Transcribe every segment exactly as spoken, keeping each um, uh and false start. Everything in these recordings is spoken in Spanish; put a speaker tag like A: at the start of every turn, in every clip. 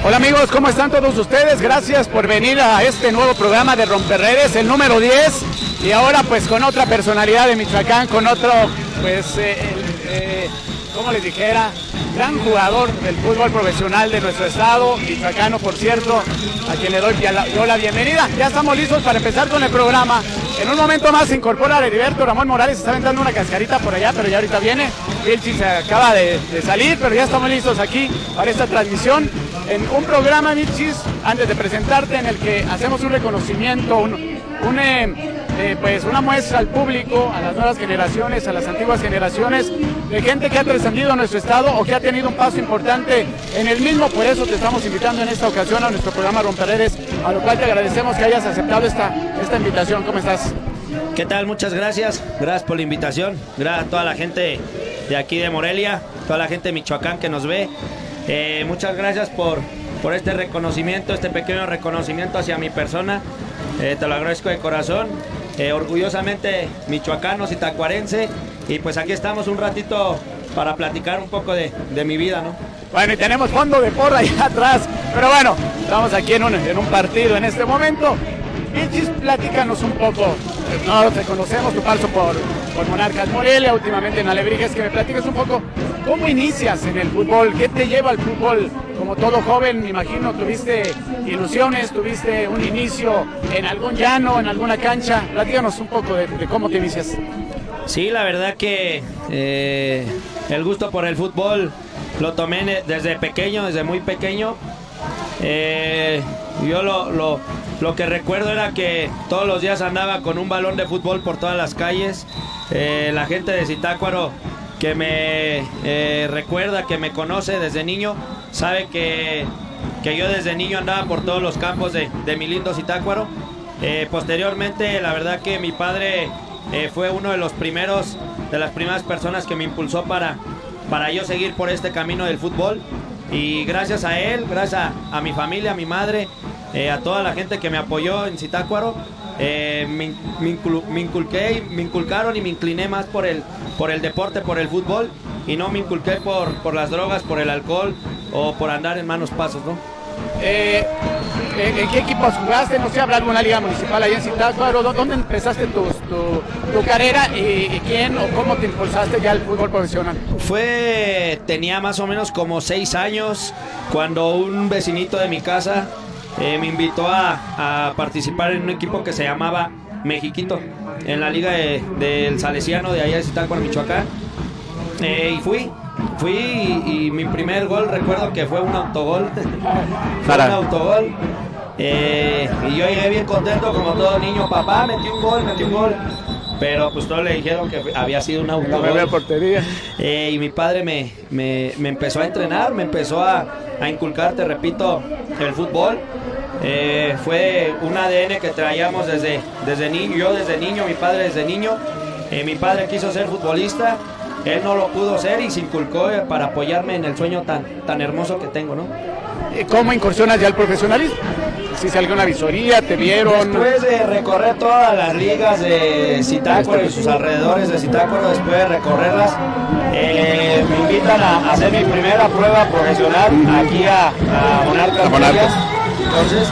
A: Hola amigos, ¿cómo están todos ustedes? Gracias por venir a este nuevo programa de Romperredes, el número diez. Y ahora pues con otra personalidad de Michoacán, con otro, pues, eh, eh, como les dijera, gran jugador del fútbol profesional de nuestro estado, michoacano por cierto, a quien le doy la, yo la bienvenida. Ya estamos listos para empezar con el programa. En un momento más se incorpora Heriberto Ramón Morales, está aventando una cascarita por allá, pero ya ahorita viene. Vilchi se acaba de, de salir, pero ya estamos listos aquí para esta transmisión. En un programa, Vilchis, antes de presentarte, en el que hacemos un reconocimiento, un, un, eh, eh, pues una muestra al público, a las nuevas generaciones, a las antiguas generaciones, de gente que ha trascendido nuestro estado o que ha tenido un paso importante en el mismo. Por eso te estamos invitando en esta ocasión a nuestro programa Romperredes, a lo cual te agradecemos que hayas aceptado esta, esta invitación. ¿Cómo estás?
B: ¿Qué tal? Muchas gracias. Gracias por la invitación. Gracias a toda la gente de aquí de Morelia, toda la gente de Michoacán que nos ve. Eh, muchas gracias por, por este reconocimiento, este pequeño reconocimiento hacia mi persona. Eh, te lo agradezco de corazón. Eh, orgullosamente michoacano, sitacuarense. Y pues aquí estamos un ratito para platicar un poco de, de mi vida, ¿no?
A: Bueno, y tenemos fondo de porra allá atrás. Pero bueno, estamos aquí en un, en un partido en este momento. Vilchis, platícanos un poco. No te conocemos, tu paso por, por Monarcas Morelia, últimamente en Alebrijes, que me platiques un poco cómo inicias en el fútbol, qué te lleva al fútbol. Como todo joven, me imagino, tuviste ilusiones, tuviste un inicio en algún llano, en alguna cancha. Platícanos un poco de, de cómo te inicias.
B: Sí, la verdad que eh, el gusto por el fútbol lo tomé desde pequeño, desde muy pequeño. Eh, yo lo, lo, lo que recuerdo era que todos los días andaba con un balón de fútbol por todas las calles. Eh, la gente de Zitácuaro que me eh, recuerda, que me conoce desde niño, sabe que, que yo desde niño andaba por todos los campos de, de mi lindo Zitácuaro. Eh, posteriormente, la verdad que mi padre eh, fue uno de los primeros, de las primeras personas que me impulsó para, para yo seguir por este camino del fútbol. Y gracias a él, gracias a, a mi familia, a mi madre, eh, a toda la gente que me apoyó en Zitácuaro, eh, me, me, incul, me inculqué, me inculcaron y me incliné más por el, por el deporte, por el fútbol, y no me inculqué por, por las drogas, por el alcohol o por andar en malos pasos, ¿no?
A: Eh, ¿En qué equipos jugaste? No sé, habrá alguna liga municipal allá en Zitácuaro. ¿Dónde empezaste tu, tu, tu carrera y, y quién o cómo te impulsaste ya al fútbol profesional?
B: Fue, tenía más o menos como seis años cuando un vecinito de mi casa eh, me invitó a, a participar en un equipo que se llamaba Mexiquito, en la liga de, del Salesiano de allá de Zitácuaro, Michoacán. Eh, y fui. Fui y, y mi primer gol, recuerdo que fue un autogol. Fue un autogol. Eh, y yo llegué bien contento como todo niño. Papá, metí un gol, metí un gol. Pero pues todos le dijeron que había sido un autogol.
A: La portería.
B: Eh, y mi padre me, me, me empezó a entrenar, me empezó a, a inculcar, te repito, el fútbol. Eh, fue un A D N que traíamos desde, desde niño, yo desde niño, mi padre desde niño. Eh, mi padre quiso ser futbolista. Él no lo pudo ser y se inculcó para apoyarme en el sueño tan, tan hermoso que tengo, ¿no?
A: ¿Cómo incursionas ya al profesionalismo? ¿Si salió una visoría? ¿Te vieron?
B: Después de recorrer todas las ligas de Zitácuaro y sus alrededores de Zitácuaro, después de recorrerlas, eh, me invitan a hacer mi primera prueba profesional aquí a, a Monarcas.
A: Monarcas.
B: Entonces,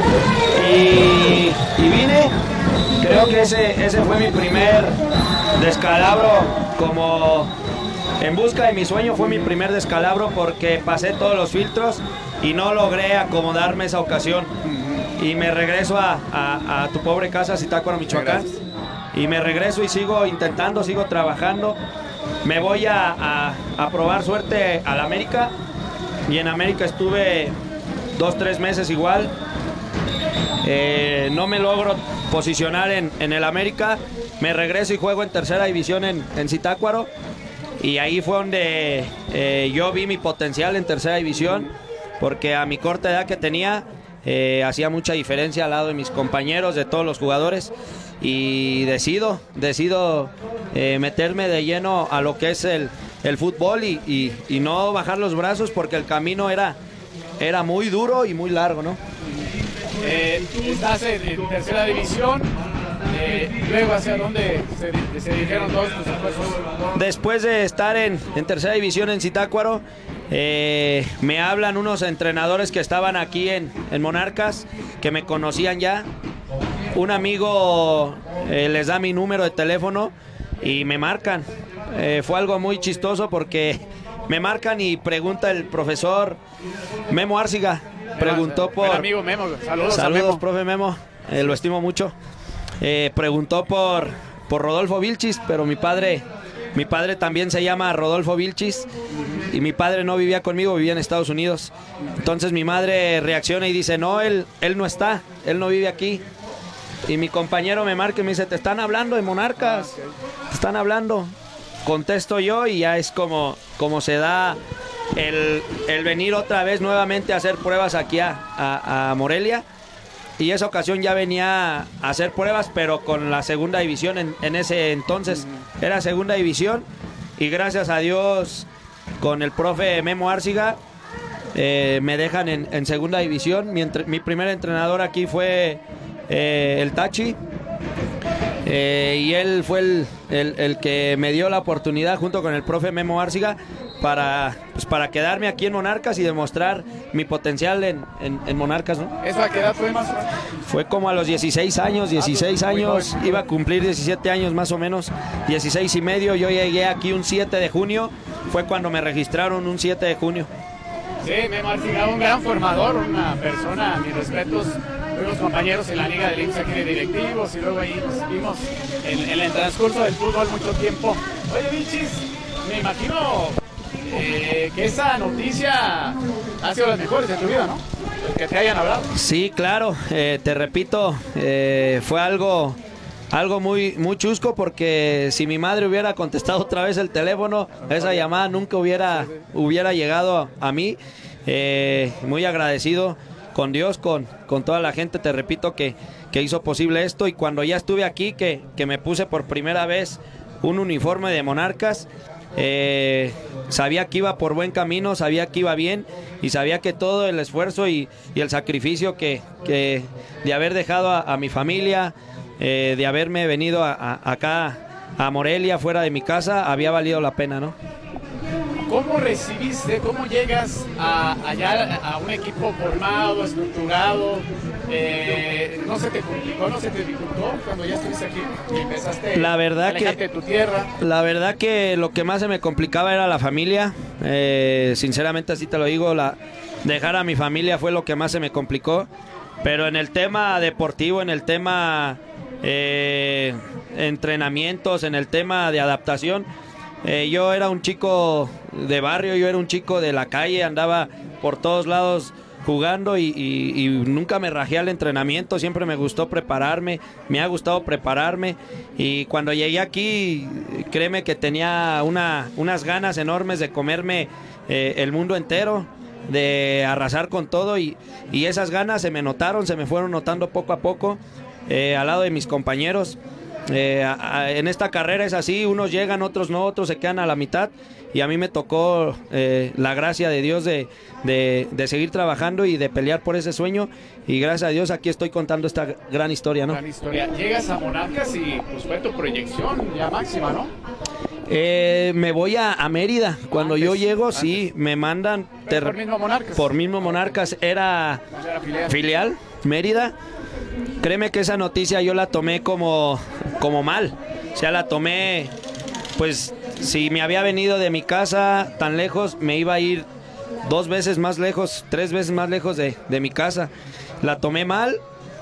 B: y, y vine, creo que ese, ese fue mi primer descalabro. Como en busca de mi sueño fue mi primer descalabro, porque pasé todos los filtros y no logré acomodarme esa ocasión. Y me regreso a, a, a tu pobre casa, Zitácuaro, Michoacán. Y me regreso y sigo intentando, sigo trabajando. Me voy a, a, a probar suerte al América. Y en América estuve dos, tres meses igual. Eh, no me logro posicionar en, en el América. Me regreso y juego en tercera división en, en Zitácuaro. Y ahí fue donde eh, yo vi mi potencial en tercera división, porque a mi corta edad que tenía eh, hacía mucha diferencia al lado de mis compañeros, de todos los jugadores. Y decido, decido eh, meterme de lleno a lo que es el, el fútbol y, y, y no bajar los brazos, porque el camino era, era muy duro y muy largo, ¿no?
A: Eh, estás en, en tercera división. Eh, luego, ¿hacia dónde se, se dirigieron todos tus esfuerzos?
B: Después de estar en, en tercera división en Zitácuaro, Eh, me hablan unos entrenadores que estaban aquí en, en Monarcas, que me conocían ya. Un amigo eh, les da mi número de teléfono y me marcan. Eh, fue algo muy chistoso porque me marcan y pregunta el profesor Memo Árciga. Preguntó por...
A: Buen amigo Memo, saludos,
B: saludos
A: a Memo.
B: profe Memo, eh, lo estimo mucho. Eh, preguntó por, por Rodolfo Vilchis, pero mi padre... Mi padre también se llama Rodolfo Vilchis y mi padre no vivía conmigo, vivía en Estados Unidos. Entonces mi madre reacciona y dice, no, él, él no está, él no vive aquí. Y mi compañero me marca y me dice, te están hablando de Monarcas, te están hablando. Contesto yo y ya es como, como se da el, el venir otra vez nuevamente a hacer pruebas aquí a, a, a Morelia. Y esa ocasión ya venía a hacer pruebas, pero con la segunda división en, en ese entonces. Era segunda división y gracias a Dios con el profe Memo Árciga eh, me dejan en, en segunda división. Mi, entre, mi primer entrenador aquí fue eh, el Tachi eh, y él fue el, el, el que me dio la oportunidad junto con el profe Memo Árciga para, pues, para quedarme aquí en Monarcas y demostrar mi potencial en, en, en Monarcas, ¿no?
A: ¿Eso a qué edad fue más?
B: Fue como a los dieciséis años, dieciséis años, iba a cumplir diecisiete años más o menos, dieciséis y medio, yo llegué aquí un siete de junio, fue cuando me registraron un siete de junio.
A: Sí, Memo Árciga, un gran formador, una persona, mis respetos, fuimos compañeros en la Liga del I M S S aquí de directivos y luego ahí nos vimos en, en el transcurso del fútbol mucho tiempo. Oye, Vilchis, me imagino eh, que esa noticia ha sido de las mejores de tu vida, ¿no? Que te hayan hablado.
B: Sí, claro, eh, te repito, eh, fue algo, algo muy, muy chusco porque si mi madre hubiera contestado otra vez el teléfono, esa llamada nunca hubiera, hubiera llegado a mí. Eh, muy agradecido con Dios, con, con toda la gente, te repito, que, que hizo posible esto. Y cuando ya estuve aquí, que, que me puse por primera vez un uniforme de Monarcas, Eh, sabía que iba por buen camino, sabía que iba bien y sabía que todo el esfuerzo y, y el sacrificio que, que de haber dejado a, a mi familia, eh, de haberme venido a, a, acá a Morelia, fuera de mi casa, había valido la pena, ¿no?
A: ¿Cómo recibiste, cómo llegas a, allá a un equipo formado, estructurado? Eh, ¿No se te complicó, no se te dificultó cuando ya estuviste aquí y empezaste
B: la verdad
A: a alejarte
B: que,
A: de tu tierra?
B: La verdad que lo que más se me complicaba era la familia. Eh, sinceramente así te lo digo, la, dejar a mi familia fue lo que más se me complicó. Pero en el tema deportivo, en el tema eh, entrenamientos, en el tema de adaptación, Eh, yo era un chico de barrio, yo era un chico de la calle, andaba por todos lados jugando y, y, y nunca me rajé al entrenamiento, siempre me gustó prepararme, me ha gustado prepararme y cuando llegué aquí, créeme que tenía una, unas ganas enormes de comerme eh, el mundo entero, de arrasar con todo y, y esas ganas se me notaron, se me fueron notando poco a poco eh, al lado de mis compañeros. Eh, a, a, en esta carrera es así, unos llegan, otros no, otros se quedan a la mitad y a mí me tocó eh, la gracia de Dios de, de, de seguir trabajando y de pelear por ese sueño y gracias a Dios aquí estoy contando esta gran historia, ¿no?
A: Gran historia. Llegas a Monarcas y pues fue tu proyección ya máxima, ¿no?
B: Eh, me voy a, a Mérida, cuando
A: antes,
B: yo llego,
A: antes.
B: sí, me mandan ter,
A: por mismo Monarcas.
B: Por mismo Monarcas, era,
A: era filial.
B: filial, Mérida. Créeme que esa noticia yo la tomé como, como mal, o sea, la tomé, pues, si me había venido de mi casa tan lejos, me iba a ir dos veces más lejos, tres veces más lejos de, de mi casa. La tomé mal,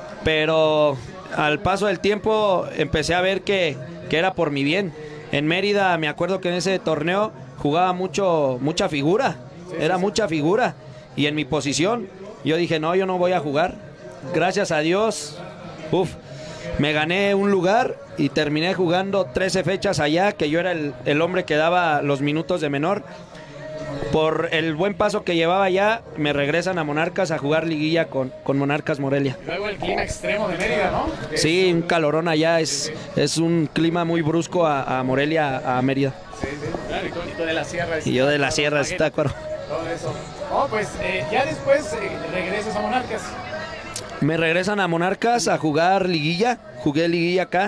B: pero al paso del tiempo empecé a ver que, que era por mi bien. En Mérida, me acuerdo que en ese torneo jugaba mucho, mucha figura, era mucha figura, y en mi posición, yo dije, no, yo no voy a jugar. Gracias a Dios, uf, me gané un lugar y terminé jugando trece fechas allá, que yo era el, el hombre que daba los minutos de menor. Por el buen paso que llevaba allá, me regresan a Monarcas a jugar liguilla con, con Monarcas Morelia.
A: Luego el clima extremo de Mérida, ¿no?
B: Sí, un calorón allá, es, es un clima muy brusco a, a Morelia, a Mérida.
A: Sí, sí, claro, y tú de la sierra.
B: Y yo de la sierra, está claro.
A: Todo eso. Oh, pues eh, ya después eh, regresas a Monarcas.
B: Me regresan a Monarcas a jugar liguilla, jugué liguilla acá,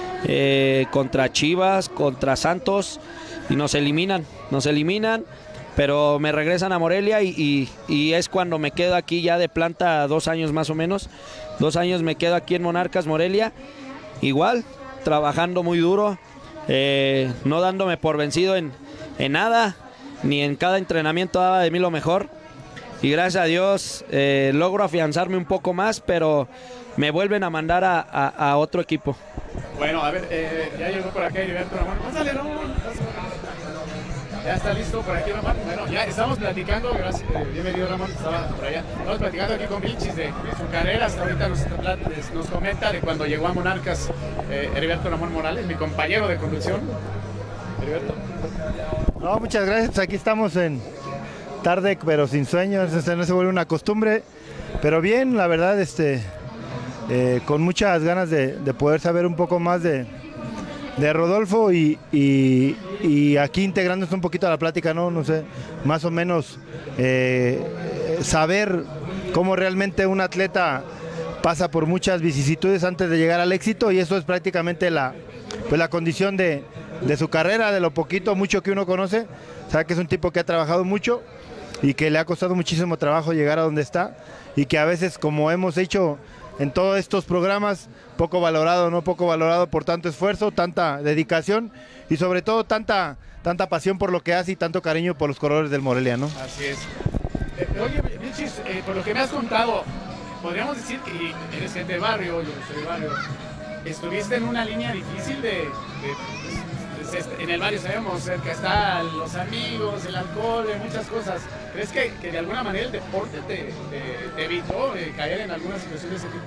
B: eh, contra Chivas, contra Santos, y nos eliminan, nos eliminan, pero me regresan a Morelia y, y, y es cuando me quedo aquí ya de planta dos años más o menos. Dos años me quedo aquí en Monarcas Morelia, igual, trabajando muy duro, eh, no dándome por vencido en, en nada, ni en cada entrenamiento daba de mí lo mejor. Y gracias a Dios eh, logro afianzarme un poco más, pero me vuelven a mandar a, a, a otro equipo.
A: Bueno, a ver, eh, ya llegó por aquí Heriberto Ramón. Pásale, Ramón. Ya está listo por aquí, Ramón. Bueno, ya estamos platicando, gracias, eh, bienvenido Ramón, estaba por allá. Estamos platicando aquí con Vilchis de, de su carrera, hasta ahorita nos, nos comenta de cuando llegó a Monarcas eh, Heriberto Ramón Morales, mi compañero de conducción. Heriberto.
C: No, muchas gracias, aquí estamos en tarde, pero sin sueños, este, no se vuelve una costumbre, pero bien, la verdad, este, eh, con muchas ganas de, de poder saber un poco más de de Rodolfo y, y, y aquí integrándose un poquito a la plática, no, no sé, más o menos eh, saber cómo realmente un atleta pasa por muchas vicisitudes antes de llegar al éxito, y eso es prácticamente la, pues la condición de, de su carrera, de lo poquito, mucho que uno conoce. Sabe que es un tipo que ha trabajado mucho y que le ha costado muchísimo trabajo llegar a donde está, y que a veces, como hemos hecho en todos estos programas, poco valorado, no poco valorado por tanto esfuerzo, tanta dedicación y sobre todo tanta, tanta pasión por lo que hace y tanto cariño por los corredores del Morelia, ¿no?
A: Así es. Eh, oye, Vilchis, eh, por lo que me has contado, podríamos decir que eres gente de barrio, yo soy de barrio, estuviste en una línea difícil de, de, de, de en el barrio, sabemos, cerca están los amigos, el alcohol, muchas cosas. ¿Crees que, que de alguna manera el deporte te, te, te evitó eh, caer en alguna situación de ese tipo?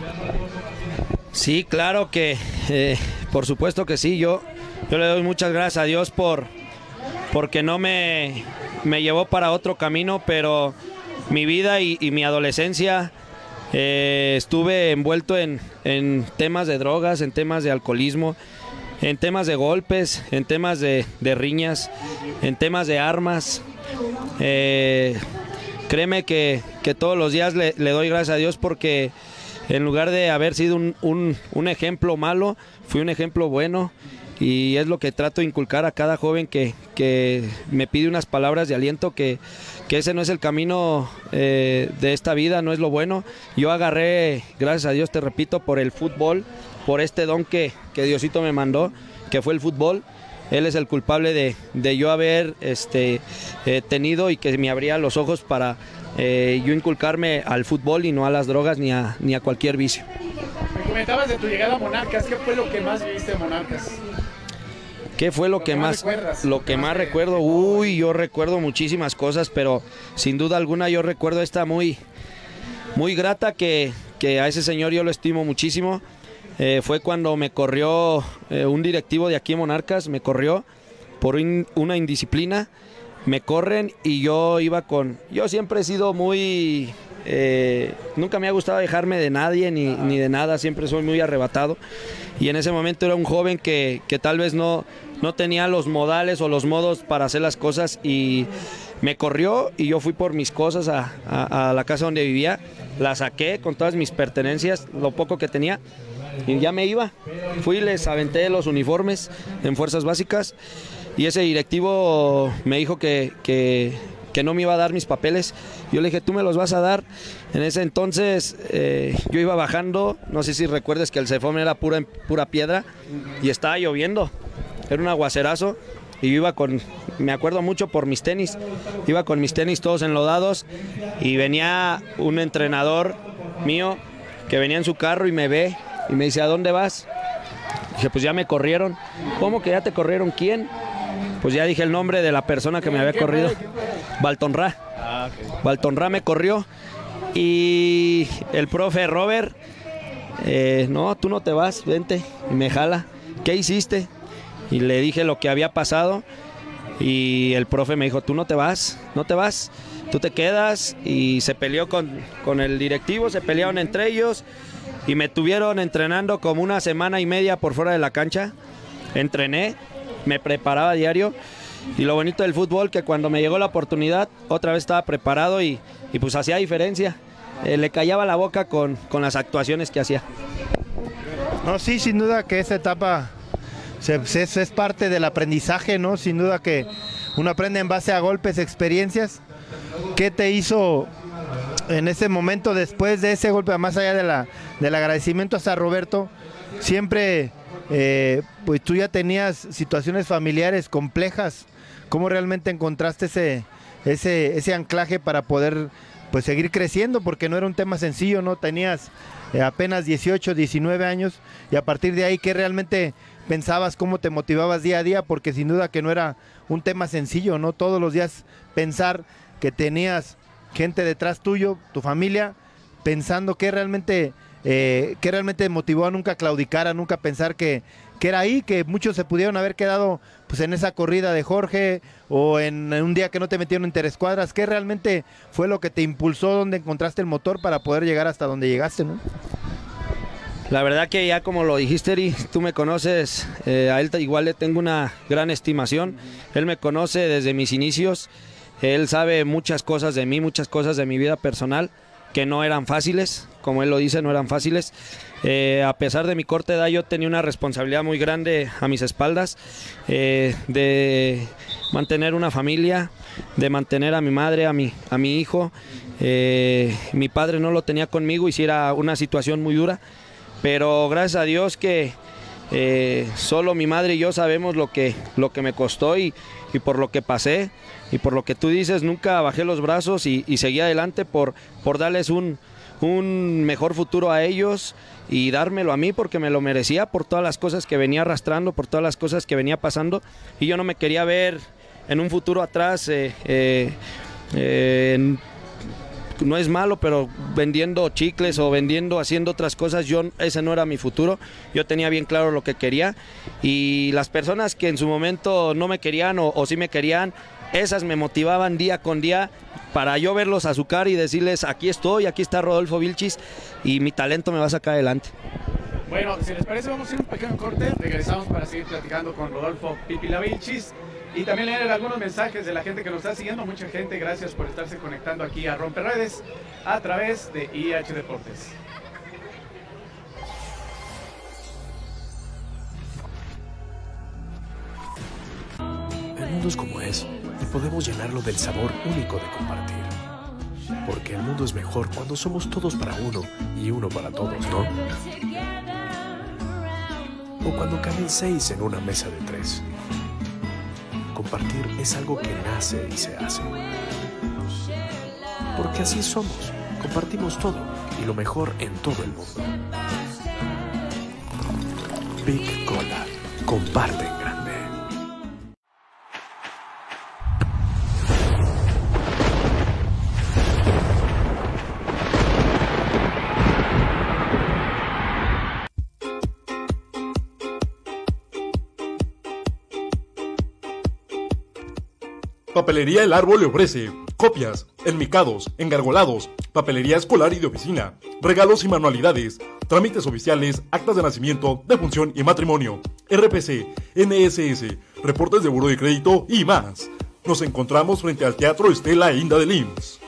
B: Sí, claro que, eh, por supuesto que sí. Yo, yo le doy muchas gracias a Dios por porque no me, me llevó para otro camino, pero mi vida y, y mi adolescencia eh, estuve envuelto en, en temas de drogas, en temas de alcoholismo, en temas de golpes, en temas de, de riñas, en temas de armas. Eh, créeme que, que todos los días le, le doy gracias a Dios porque en lugar de haber sido un, un, un ejemplo malo, fui un ejemplo bueno, y es lo que trato de inculcar a cada joven que, que me pide unas palabras de aliento, que, que ese no es el camino eh, de esta vida, no es lo bueno. Yo agarré, gracias a Dios, te repito, por el fútbol, por este don que, que Diosito me mandó, que fue el fútbol. Él es el culpable de, de yo haber este, eh, tenido y que me abría los ojos para eh, yo inculcarme al fútbol y no a las drogas ni a, ni a cualquier vicio.
A: Me comentabas de tu llegada a Monarcas, ¿qué fue lo que más viviste en Monarcas?
B: ¿Qué fue lo, lo que, que más, más lo que más recuerdo? Uy, yo recuerdo muchísimas cosas, pero sin duda alguna yo recuerdo esta muy, muy grata, que, que a ese señor yo lo estimo muchísimo. Eh, fue cuando me corrió eh, un directivo de aquí en Monarcas, me corrió por in, una indisciplina, me corren y yo iba con... Yo siempre he sido muy... Eh, nunca me ha gustado dejarme de nadie ni, ni de nada, siempre soy muy arrebatado, y en ese momento era un joven que, que tal vez no, no tenía los modales o los modos para hacer las cosas, y me corrió y yo fui por mis cosas a, a, a la casa donde vivía, la saqué con todas mis pertenencias, lo poco que tenía, y ya me iba. Fui y les aventé los uniformes en Fuerzas Básicas, y ese directivo me dijo que, que, que no me iba a dar mis papeles. Yo le dije, tú me los vas a dar. En ese entonces eh, yo iba bajando, no sé si recuerdes que el Cefón era pura, pura piedra y estaba lloviendo, era un aguacerazo, y yo iba con, me acuerdo mucho por mis tenis, iba con mis tenis todos enlodados, y venía un entrenador mío que venía en su carro y me ve y me dice, ¿a dónde vas? Dije, pues ya me corrieron. ¿Cómo que ya te corrieron? ¿Quién? Pues ya dije el nombre de la persona que me había corrido. Baltonra. Ah, okay. Baltonra me corrió. Y el profe Robert, eh, no, tú no te vas, vente. Y me jala. ¿Qué hiciste? Y le dije lo que había pasado. Y el profe me dijo, tú no te vas, no te vas, tú te quedas. Y se peleó con, con el directivo, se pelearon entre ellos. Y me tuvieron entrenando como una semana y media por fuera de la cancha. Entrené, me preparaba a diario, y lo bonito del fútbol que cuando me llegó la oportunidad otra vez estaba preparado, y, y pues hacía diferencia, eh, le callaba la boca con, con las actuaciones que hacía.
C: No, sí, sin duda que esa etapa se, se, es parte del aprendizaje, ¿no? Sin duda que uno aprende en base a golpes, experiencias. ¿Qué te hizo en ese momento, después de ese golpe, más allá de la, del agradecimiento hacia Roberto? Siempre, eh, pues tú ya tenías situaciones familiares complejas. ¿Cómo realmente encontraste ese, ese, ese anclaje para poder pues seguir creciendo? Porque no era un tema sencillo, ¿no? Tenías eh, apenas dieciocho, diecinueve años, y a partir de ahí, ¿qué realmente pensabas? ¿Cómo te motivabas día a día? Porque sin duda que no era un tema sencillo, ¿no? Todos los días pensar que tenías gente detrás tuyo, tu familia, pensando que realmente, eh, que realmente motivó a nunca claudicar, a nunca pensar que, que era ahí, que muchos se pudieron haber quedado pues en esa corrida de Jorge, o en, en un día que no te metieron interescuadras. ¿Qué realmente fue lo que te impulsó, donde encontraste el motor para poder llegar hasta donde llegaste, ¿no?
B: La verdad que ya como lo dijiste, Eri, tú me conoces, eh, a él igual le tengo una gran estimación. Él me conoce desde mis inicios, él sabe muchas cosas de mí, muchas cosas de mi vida personal que no eran fáciles, como él lo dice, no eran fáciles. Eh, a pesar de mi corta edad, yo tenía una responsabilidad muy grande a mis espaldas, eh, de mantener una familia, de mantener a mi madre, a mi, a mi hijo. Eh, mi padre no lo tenía conmigo y sí era una situación muy dura, pero gracias a Dios que eh, solo mi madre y yo sabemos lo que, lo que me costó y, y por lo que pasé, y por lo que tú dices, nunca bajé los brazos y, y seguí adelante por, por darles un, un mejor futuro a ellos y dármelo a mí, porque me lo merecía por todas las cosas que venía arrastrando, por todas las cosas que venía pasando, y yo no me quería ver en un futuro atrás, eh, eh, eh, en, no es malo, pero vendiendo chicles o vendiendo, haciendo otras cosas, yo, ese no era mi futuro. Yo tenía bien claro lo que quería, y las personas que en su momento no me querían o, o sí me querían, esas me motivaban día con día para yo verlos a su cara y decirles: aquí estoy, aquí está Rodolfo Vilchis y mi talento me va a sacar adelante.
A: Bueno, si les parece, vamos a hacer un pequeño corte, regresamos para seguir platicando con Rodolfo Pipila Vilchis y también leer algunos mensajes de la gente que nos está siguiendo. Mucha gente, gracias por estarse conectando aquí a Romperredes a través de I H Deportes.
D: El mundo es como es, y podemos llenarlo del sabor único de compartir. Porque el mundo es mejor cuando somos todos para uno y uno para todos, ¿no? O cuando caben seis en una mesa de tres. Compartir es algo que nace y se hace. Porque así somos, compartimos todo y lo mejor en todo el mundo. Big Cola, comparte en grande.
E: Papelería El Árbol le ofrece copias, enmicados, engargolados, papelería escolar y de oficina, regalos y manualidades, trámites oficiales, actas de nacimiento, defunción y matrimonio, R P C, N S S, reportes de buró de crédito y más. Nos encontramos frente al Teatro Estela Inda del I M S S.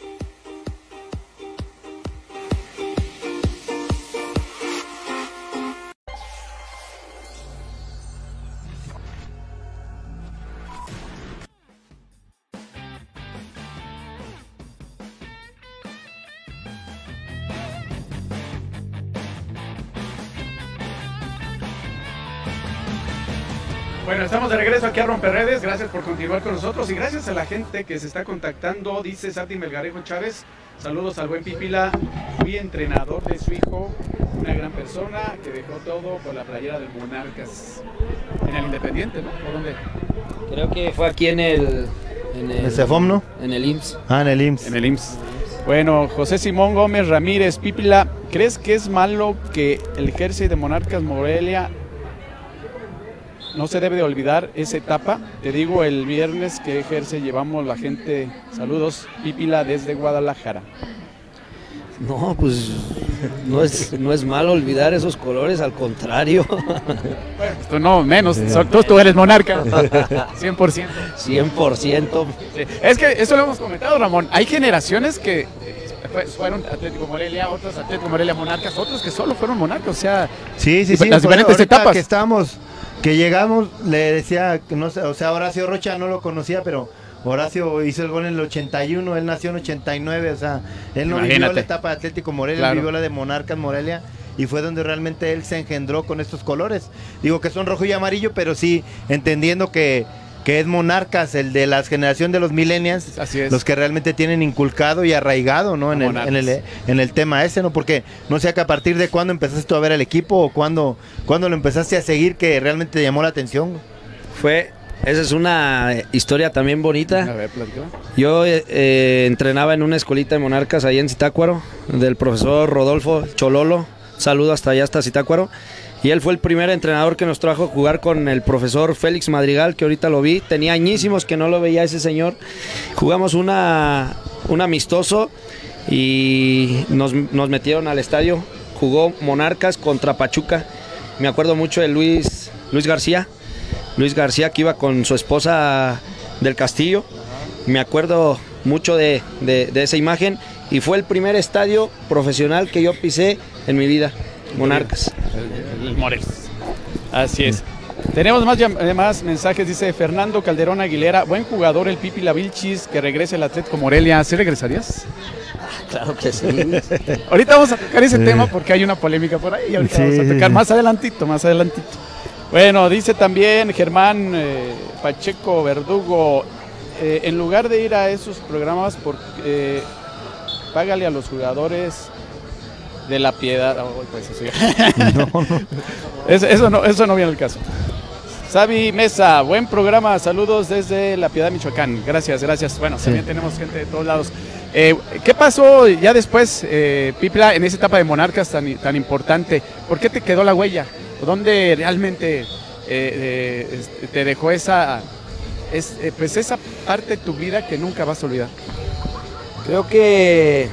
A: Bueno, estamos de regreso aquí a Romperredes, gracias por continuar con nosotros y gracias a la gente que se está contactando. Dice Santi Melgarejo Chávez, saludos al buen Pipila, fui entrenador de su hijo, una gran persona que dejó todo por la playera del Monarcas, en el Independiente, ¿no? ¿Por dónde?
B: Creo que fue aquí en el... En
C: el, ¿El CEFOM, no?
B: En el I M S S.
C: Ah, en el I M S S.
A: En el I M S S. Bueno, José Simón Gómez Ramírez, Pipila, ¿crees que es malo que el jersey de Monarcas Morelia no se debe de olvidar esa etapa? Te digo, el viernes que jersey llevamos la gente. Saludos, Pipila desde Guadalajara.
B: No, pues no es, no es malo olvidar esos colores, al contrario.
A: Bueno, tú no, menos, sí. tú, tú eres Monarca, cien por ciento.
B: cien por ciento.
A: Sí. Es que eso lo hemos comentado, Ramón, hay generaciones que fueron Atlético Morelia, otros Atlético Morelia Monarcas, otros que solo fueron Monarcas, o sea,
C: sí, sí, sí,
A: las diferentes
C: ahorita
A: etapas.
C: Que estamos que llegamos, le decía, no sé, o sea, Horacio Rocha no lo conocía, pero Horacio hizo el gol en el ochenta y uno, él nació en ochenta y nueve, o sea, él no
A: Imagínate.
C: vivió la etapa de Atlético Morelia,
A: Claro.
C: él vivió la de Monarcas Morelia, y fue donde realmente él se engendró con estos colores. Digo que son rojo y amarillo, pero sí entendiendo que, que es Monarcas, el de la generación de los millennials,
A: Así es.
C: los que realmente tienen inculcado y arraigado, ¿no? En el, en, el, en el tema ese, ¿no? Porque no sé a partir de cuándo empezaste tú a ver el equipo o cuándo, cuándo lo empezaste a seguir que realmente te llamó la atención.
F: Fue, esa es una historia también bonita.
A: A ver, platícame.
F: Yo eh, eh, entrenaba en una escuelita de Monarcas ahí en Zitácuaro, del profesor Rodolfo Chololo. Saludo hasta allá, hasta Zitácuaro. Y él fue el primer entrenador que nos trajo a jugar con el profesor Félix Madrigal, que ahorita lo vi. Tenía añísimos que no lo veía ese señor. Jugamos una, un amistoso y nos, nos metieron al estadio. Jugó Monarcas contra Pachuca. Me acuerdo mucho de Luis, Luis García. Luis García, que iba con su esposa del Castillo. Me acuerdo mucho de, de, de esa imagen. Y fue el primer estadio profesional que yo pisé en mi vida, Monarcas.
A: El, el Morelos. Así es. Tenemos más, llam- más mensajes, dice Fernando Calderón Aguilera, buen jugador el Pipi Lavilchis, que regrese al Atlético Morelia. ¿Sí regresarías?
F: Claro que sí.
A: Ahorita vamos a tocar ese
C: Sí.
A: tema porque hay una polémica por ahí. Ahorita
C: Sí,
A: vamos a
C: sí,
A: tocar
C: sí.
A: más adelantito, más adelantito. Bueno, dice también Germán eh, Pacheco Verdugo, eh, en lugar de ir a esos programas, por, eh, págale a los jugadores de la piedad. Oh, pues eso, ya.
C: No, no.
A: eso, eso no, eso no viene al caso. Sabi Mesa, buen programa, saludos desde La Piedad, Michoacán. Gracias, gracias. Bueno,
C: Sí.
A: también tenemos gente de todos lados. Eh, ¿Qué pasó ya después, eh, Pipla, en esa etapa de Monarcas tan, tan importante? ¿Por qué te quedó la huella? ¿Dónde realmente eh, eh, te dejó esa, es, eh, pues esa parte de tu vida que nunca vas a olvidar?
F: Creo que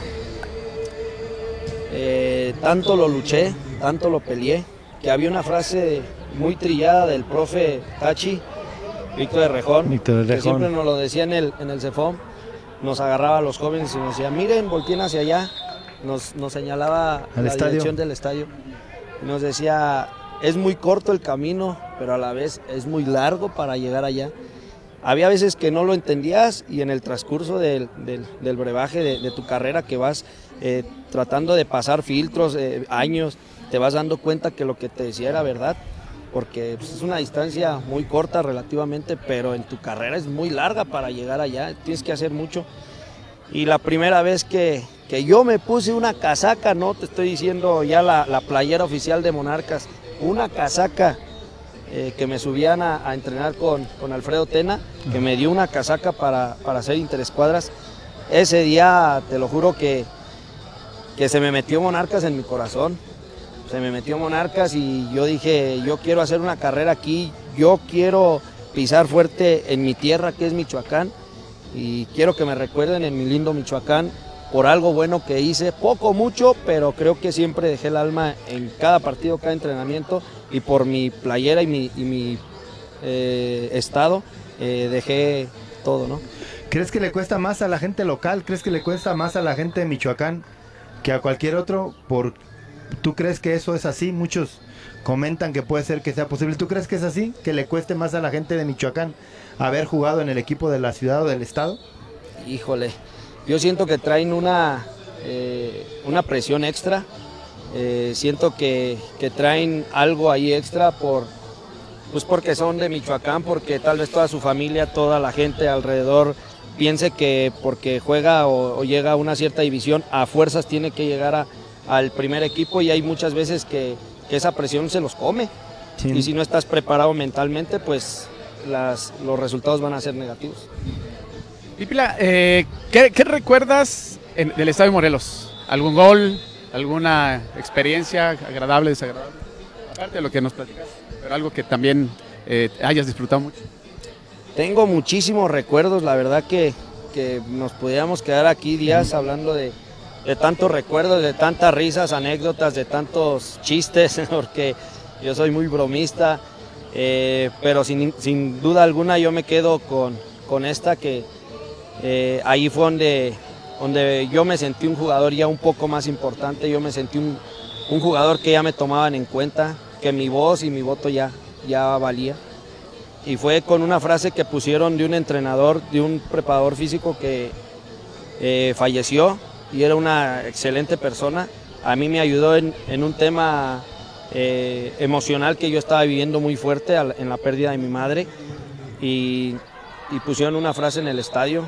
F: eh, tanto lo luché, tanto lo peleé, que había una frase muy trillada del profe Tachi, Víctor de Rejón,
C: Víctor de
F: que
C: Rejón.
F: siempre nos lo decía en el, en el CEFOM, nos agarraba a los jóvenes y nos decía, miren, volteen hacia allá, nos, nos señalaba
C: Al
F: la
C: estadio.
F: dirección del estadio, y nos decía, es muy corto el camino, pero a la vez es muy largo para llegar allá. Había veces que no lo entendías y en el transcurso del, del, del brebaje de, de tu carrera que vas eh, tratando de pasar filtros, eh, años, te vas dando cuenta que lo que te decía era verdad, porque pues, es una distancia muy corta relativamente, pero en tu carrera es muy larga para llegar allá, tienes que hacer mucho. Y la primera vez que, que yo me puse una casaca, no te estoy diciendo ya la, la playera oficial de Monarcas, una casaca eh, que me subían a, a entrenar con, con Alfredo Tena, que me dio una casaca para, para hacer interescuadras. Ese día, te lo juro que, que se me metió Monarcas en mi corazón, se me metió Monarcas y yo dije, yo quiero hacer una carrera aquí, yo quiero pisar fuerte en mi tierra que es Michoacán y quiero que me recuerden en mi lindo Michoacán por algo bueno que hice, poco, mucho, pero creo que siempre dejé el alma en cada partido, cada entrenamiento y por mi playera y mi, y mi eh, estado eh, dejé todo, ¿no?
C: ¿Crees que le cuesta más a la gente local? ¿Crees que le cuesta más a la gente de Michoacán que a cualquier otro? Por, ¿Tú crees que eso es así? Muchos comentan que puede ser que sea posible. ¿Tú crees que es así? ¿Que le cueste más a la gente de Michoacán haber jugado en el equipo de la ciudad o del estado?
F: Híjole, yo siento que traen una, eh, una presión extra, eh, siento que, que traen algo ahí extra por, pues porque son de Michoacán, porque tal vez toda su familia, toda la gente alrededor piense que porque juega o, o llega a una cierta división, a fuerzas tiene que llegar a, al primer equipo y hay muchas veces que, que esa presión se los come.
C: Sí.
F: Y si no estás preparado mentalmente, pues las, los resultados van a ser negativos.
A: Pipila, eh, ¿qué, qué recuerdas en- del Estadio Morelos? ¿Algún gol? ¿Alguna experiencia agradable, desagradable? Aparte de lo que nos platicas, pero algo que también eh, hayas disfrutado mucho.
F: Tengo muchísimos recuerdos, la verdad que, que nos pudiéramos quedar aquí días hablando de, de tantos recuerdos, de tantas risas, anécdotas, de tantos chistes, porque yo soy muy bromista, eh, pero sin, sin duda alguna yo me quedo con, con esta que eh, ahí fue donde, donde yo me sentí un jugador ya un poco más importante, yo me sentí un, un jugador que ya me tomaban en cuenta, que mi voz y mi voto ya, ya valía. Y fue con una frase que pusieron de un entrenador, de un preparador físico que eh, falleció y era una excelente persona. A mí me ayudó en, en un tema eh, emocional que yo estaba viviendo muy fuerte al, en la pérdida de mi madre. Y, y pusieron una frase en el estadio.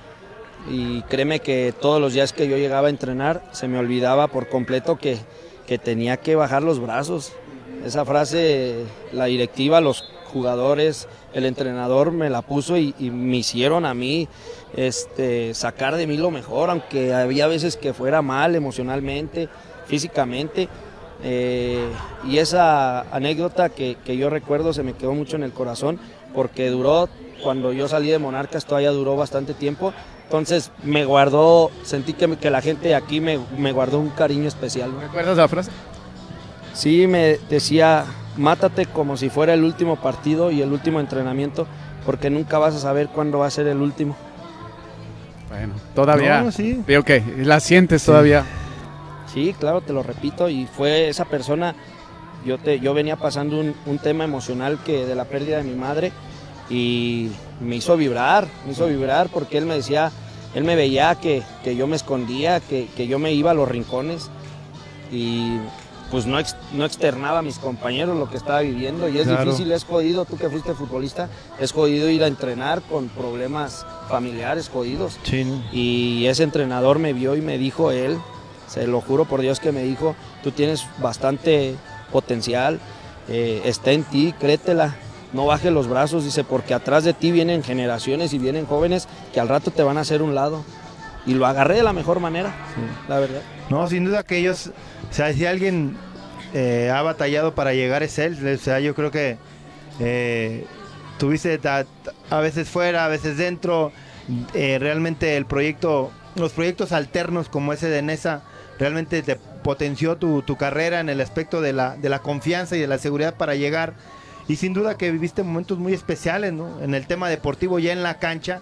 F: Y créeme que todos los días que yo llegaba a entrenar se me olvidaba por completo que, que tenía que bajar los brazos. Esa frase, la directiva, los jugadores, el entrenador me la puso y, y me hicieron a mí este, sacar de mí lo mejor, aunque había veces que fuera mal emocionalmente, físicamente. Eh, y esa anécdota que, que yo recuerdo se me quedó mucho en el corazón porque duró, cuando yo salí de Monarcas todavía duró bastante tiempo. Entonces me guardó, sentí que, que la gente de aquí me, me guardó un cariño especial, ¿no?
A: ¿Recuerdas la frase?
F: Sí, me decía, mátate como si fuera el último partido y el último entrenamiento, porque nunca vas a saber cuándo va a ser el último.
A: Bueno, todavía,
C: No, sí.
A: veo que la sientes
C: Sí.
A: todavía.
F: Sí, claro, te lo repito, y fue esa persona, yo, te, yo venía pasando un, un tema emocional que de la pérdida de mi madre, y me hizo vibrar, me hizo vibrar porque él me decía, él me veía que, que yo me escondía, que, que yo me iba a los rincones y pues no, ex, no externaba a mis compañeros lo que estaba viviendo y es
C: Claro.
F: difícil, es jodido, tú que fuiste futbolista, es jodido ir a entrenar con problemas familiares jodidos.
C: Sí, ¿no?
F: Y ese entrenador me vio y me dijo él, se lo juro por Dios que me dijo, tú tienes bastante potencial, eh, está en ti, créetela. No bajes los brazos, dice, porque atrás de ti vienen generaciones y vienen jóvenes que al rato te van a hacer un lado. Y lo agarré de la mejor manera, sí. La verdad.
C: No, sin duda que ellos, o sea, si alguien eh, ha batallado para llegar es él. O sea, yo creo que eh, tuviste a, a veces fuera, a veces dentro. Eh, realmente el proyecto, los proyectos alternos como ese de Nesa, realmente te potenció tu, tu carrera en el aspecto de la, de la confianza y de la seguridad para llegar. Y sin duda que viviste momentos muy especiales, ¿no? En el tema deportivo, ya en la cancha,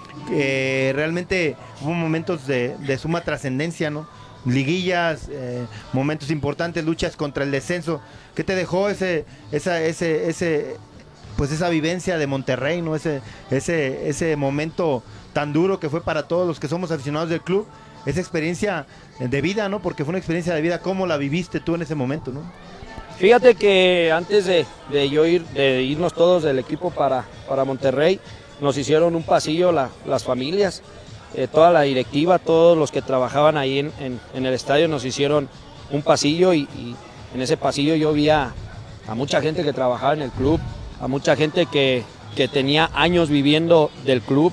C: eh, realmente hubo momentos de, de suma trascendencia, ¿no? Liguillas, eh, momentos importantes, luchas contra el descenso. ¿Qué te dejó ese, esa, ese, ese, pues esa vivencia de Monterrey, ¿no? Ese, ese, ese momento tan duro que fue para todos los que somos aficionados del club, esa experiencia de vida, ¿no? Porque fue una experiencia de vida. ¿Cómo la viviste tú en ese momento, no?
F: Fíjate que antes de, de yo ir, de irnos todos del equipo para, para Monterrey, nos hicieron un pasillo la, las familias, eh, toda la directiva, todos los que trabajaban ahí en, en, en el estadio nos hicieron un pasillo y, y en ese pasillo yo vi a, a mucha gente que trabajaba en el club, a mucha gente que, que tenía años viviendo del club,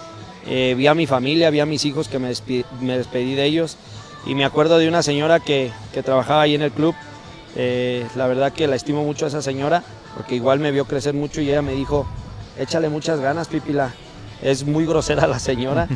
F: eh, vi a mi familia, vi a mis hijos que me despedí, me despedí de ellos y me acuerdo de una señora que, que trabajaba ahí en el club. Eh, la verdad que la estimo mucho a esa señora porque igual me vio crecer mucho y ella me dijo, échale muchas ganas, Pipila. Es muy grosera la señora,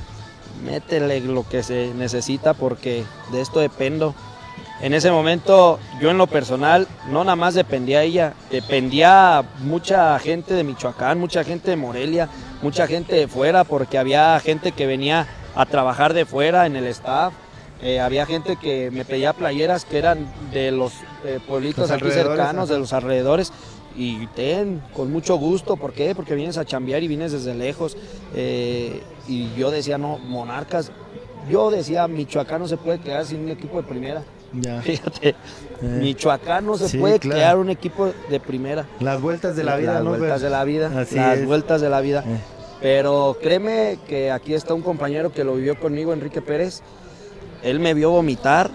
F: métele lo que se necesita porque de esto dependo. En ese momento yo en lo personal no nada más dependía de ella, dependía mucha gente de Michoacán, mucha gente de Morelia, mucha gente de fuera porque había gente que venía a trabajar de fuera en el staff. Eh, había gente que me pedía playeras que eran de los eh, pueblitos
C: los
F: aquí cercanos, de los alrededores, y ten, con mucho gusto. ¿Por qué? Porque vienes a chambear y vienes desde lejos. Eh, y yo decía, no, Monarcas, yo decía, Michoacán no se puede quedar sin un equipo de primera.
C: Ya.
F: Fíjate,
C: Eh,
F: Michoacán no se
C: sí,
F: puede
C: claro.
F: quedar un equipo de primera.
C: Las vueltas de la vida,
F: Las
C: ¿no?
F: vueltas de la vida,
C: Así
F: las
C: es.
F: vueltas de la vida.
C: Eh.
F: Pero créeme que aquí está un compañero que lo vivió conmigo, Enrique Pérez. Él me vio vomitar,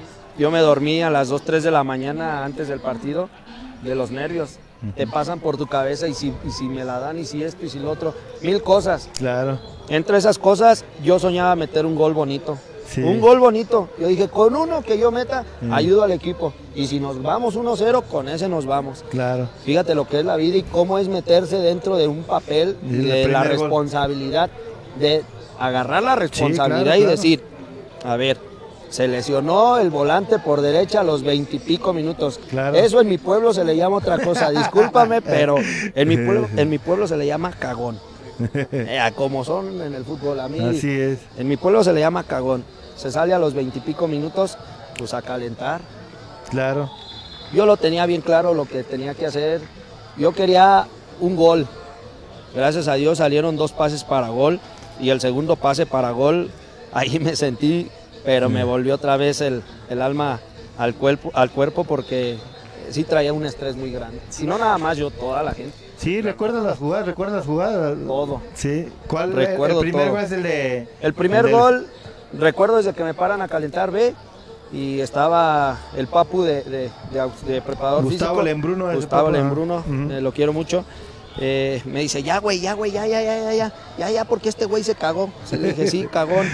F: yo me dormí a las dos, tres de la mañana antes del partido, de los nervios. Uh-huh. Te pasan por tu cabeza y si, y si me la dan y si esto y si lo otro, mil cosas.
C: Claro.
F: Entre esas cosas yo soñaba meter un gol bonito,
C: Sí.
F: un gol bonito. Yo dije, con uno que yo meta,
C: Mm.
F: ayudo al equipo. Y si nos vamos uno cero, con ese nos vamos.
C: Claro.
F: Fíjate lo que es la vida y cómo es meterse dentro de un papel,
C: Y el
F: de la
C: primer gol.
F: responsabilidad, de agarrar la responsabilidad
C: claro,
F: y
C: claro.
F: decir, a ver, se lesionó el volante por derecha a los veintipico minutos.
C: Claro.
F: Eso en mi pueblo se le llama otra cosa, discúlpame, pero en mi pueblo, en mi pueblo se le llama cagón. Eh, como son en el fútbol, a mí,
C: Así es.
F: en mi pueblo se le llama cagón. Se sale a los veintipico minutos, pues a calentar.
C: Claro.
F: Yo lo tenía bien claro lo que tenía que hacer yo quería un gol. Gracias a Dios salieron dos pases para gol y el segundo pase para gol, ahí me sentí, pero me volvió otra vez el, el alma al cuerpo, al cuerpo porque sí traía un estrés muy grande. Si no nada más yo, toda la gente.
C: Sí, ¿recuerdas las jugadas? ¿Recuerdas las jugadas?
F: Todo.
C: Sí. ¿Cuál
F: Recuerdo
C: el primer
F: todo.
C: gol es el de...?
F: El primer
C: el del-
F: gol, recuerdo desde que me paran a calentar B y estaba el papu de, de, de, de preparador
C: Gustavo
F: físico.
C: Lembruno. el
F: Gustavo
C: papu,
F: Lembruno,
C: ujú.
F: eh, lo quiero mucho. Eh, me dice, ya güey, ya güey, ya, ya, ya, ya, ya, ya, ya, porque este güey se cagó. Se le dije, sí, cagón.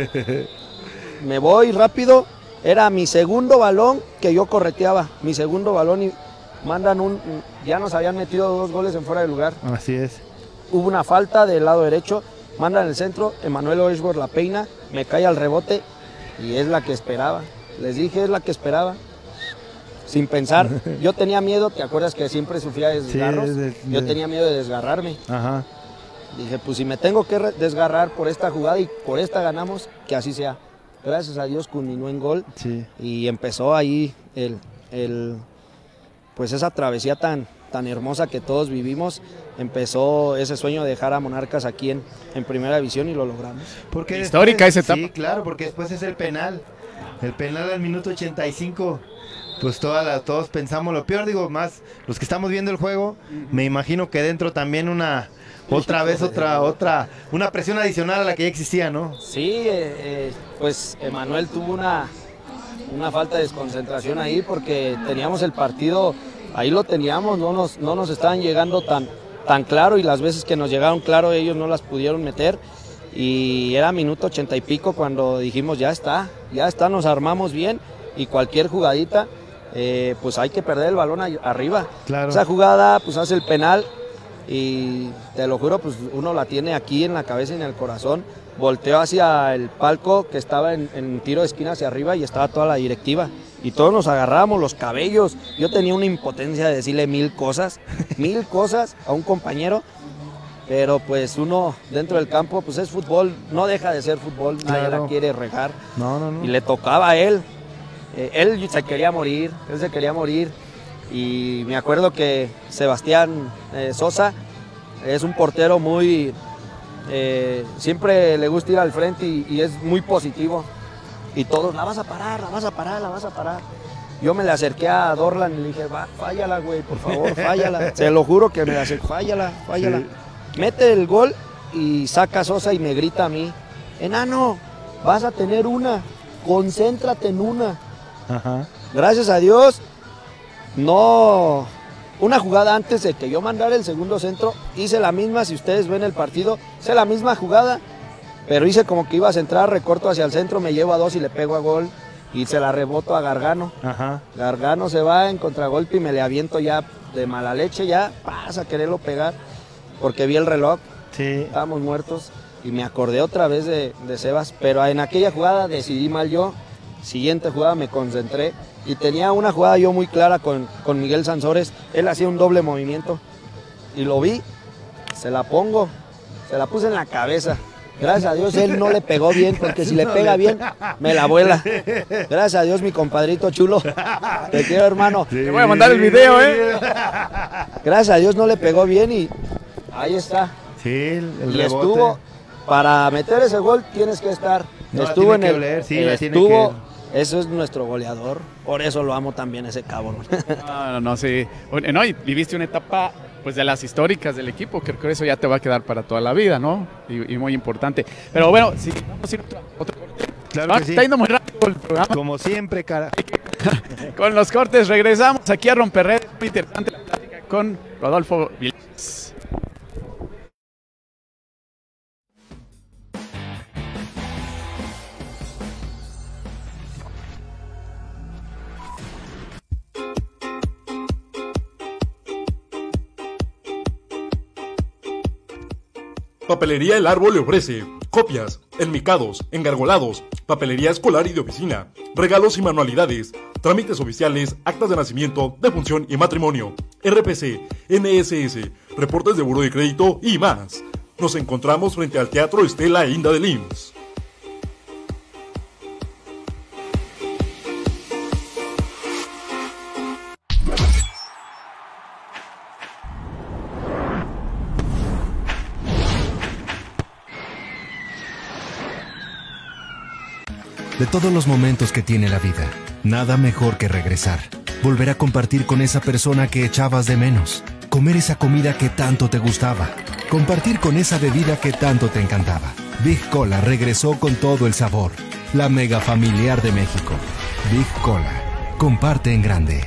F: Me voy rápido, era mi segundo balón que yo correteaba, mi segundo balón y mandan un, ya nos habían metido dos goles en fuera de lugar.
C: Así es.
F: Hubo una falta del lado derecho, mandan el centro, Emanuel Oeshworth la peina, me cae al rebote y es la que esperaba. Les dije, es la que esperaba. Sin pensar, yo tenía miedo, ¿te acuerdas que siempre sufría de desgarros?
C: es de-
F: Yo
C: de-
F: tenía miedo de desgarrarme.
C: Ajá.
F: Dije, pues si me tengo que re- desgarrar por esta jugada y por esta ganamos, que así sea. Gracias a Dios culminó en gol
C: Sí.
F: y empezó ahí el, el, pues esa travesía tan, tan hermosa que todos vivimos. Empezó ese sueño de dejar a Monarcas aquí en, en Primera División y lo logramos.
C: Porque
A: Histórica
C: después-
A: esa etapa.
C: Sí, claro, porque después es el penal. El penal al minuto ochenta y cinco. Pues toda la- todos pensamos lo peor, digo, más los que estamos viendo el juego, me imagino que dentro también una, otra vez, otra, otra, una presión adicional a la que ya existía, ¿no?
F: Sí, eh, eh, pues Emanuel tuvo una, una falta de desconcentración ahí porque teníamos el partido, ahí lo teníamos, no nos, no nos estaban llegando tan, tan claro y las veces que nos llegaron claro ellos no las pudieron meter y era minuto ochenta y pico cuando dijimos ya está, ya está, nos armamos bien y cualquier jugadita, eh, pues hay que perder el balón ahí arriba.
C: Claro.
F: Esa jugada pues hace el penal y te lo juro, pues uno la tiene aquí en la cabeza y en el corazón. Volteó hacia el palco que estaba en, en tiro de esquina hacia arriba y estaba toda la directiva. Y todos nos agarrábamos los cabellos. Yo tenía una impotencia de decirle mil cosas, mil cosas a un compañero. Pero pues uno dentro del campo, pues es fútbol, no deja de ser fútbol, nadie
C: Claro.
F: la quiere regar.
C: No, no, no.
F: Y le tocaba a él. Eh, él se quería morir, él se quería morir. Y me acuerdo que Sebastián eh, Sosa es un portero muy... eh, siempre le gusta ir al frente y, y es muy positivo. Y todos, la vas a parar, la vas a parar, la vas a parar. Yo me le acerqué a Dorlan y le dije, va, fállala, güey, por favor, fállala. Se lo juro que me le acerqué, fállala, fállala.
C: Sí.
F: Mete el gol y saca a Sosa y me grita a mí, enano, vas a tener una, concéntrate en una.
C: Ajá.
F: Gracias a Dios, no, una jugada antes de que yo mandara el segundo centro, hice la misma, si ustedes ven el partido, hice la misma jugada, pero hice como que iba a centrar, recorto hacia el centro, me llevo a dos y le pego a gol y se la reboto a Gargano.
C: Ajá.
F: Gargano se va en contragolpe y me le aviento ya de mala leche, ya pasa a quererlo pegar, porque vi el reloj,
C: Sí.
F: estábamos muertos y me acordé otra vez de, de Sebas, pero en aquella jugada decidí mal yo, siguiente jugada me concentré y tenía una jugada yo muy clara con, con Miguel Sansores, él hacía un doble movimiento y lo vi, se la pongo, se la puse en la cabeza. Gracias a Dios él no le pegó bien, porque si le pega bien, me la vuela. Gracias a Dios mi compadrito chulo, te quiero hermano.
A: Te voy a mandar el video, ¿eh?
F: Gracias a Dios no le pegó bien y ahí está.
C: Sí, el, el
F: Y
C: rebote.
F: estuvo, para meter ese gol tienes que estar.
C: No, la
F: estuvo
C: tiene
F: en
C: que
F: el.
C: oler, sí, la tiene
F: estuvo,
C: que-
F: eso es nuestro goleador. Por eso lo amo también ese cabrón.
A: No, no, no, sí. Oye, no, y viviste una etapa pues de las históricas del equipo, creo que eso ya te va a quedar para toda la vida, ¿no? Y, y muy importante. Pero bueno, sí, vamos a ir a otro, otro corte.
C: Claro
A: Ah,
C: que sí.
A: Está yendo muy rápido el programa.
C: Como siempre, cara.
A: Con los cortes regresamos aquí a Romperredes. Muy interesante la plática con Rodolfo Villegas.
E: Papelería El Árbol le ofrece copias, enmicados, engargolados, papelería escolar y de oficina, regalos y manualidades, trámites oficiales, actas de nacimiento, defunción y matrimonio, R P C, N S S, reportes de buró de crédito y más. Nos encontramos frente al Teatro Estela Inda del I M S S.
G: de todos los momentos que tiene la vida. Nada mejor que regresar, volver a compartir con esa persona que echabas de menos, comer esa comida que tanto te gustaba, compartir con esa bebida que tanto te encantaba. Big Cola regresó con todo el sabor. La mega familiar de México. Big Cola. Comparte en grande.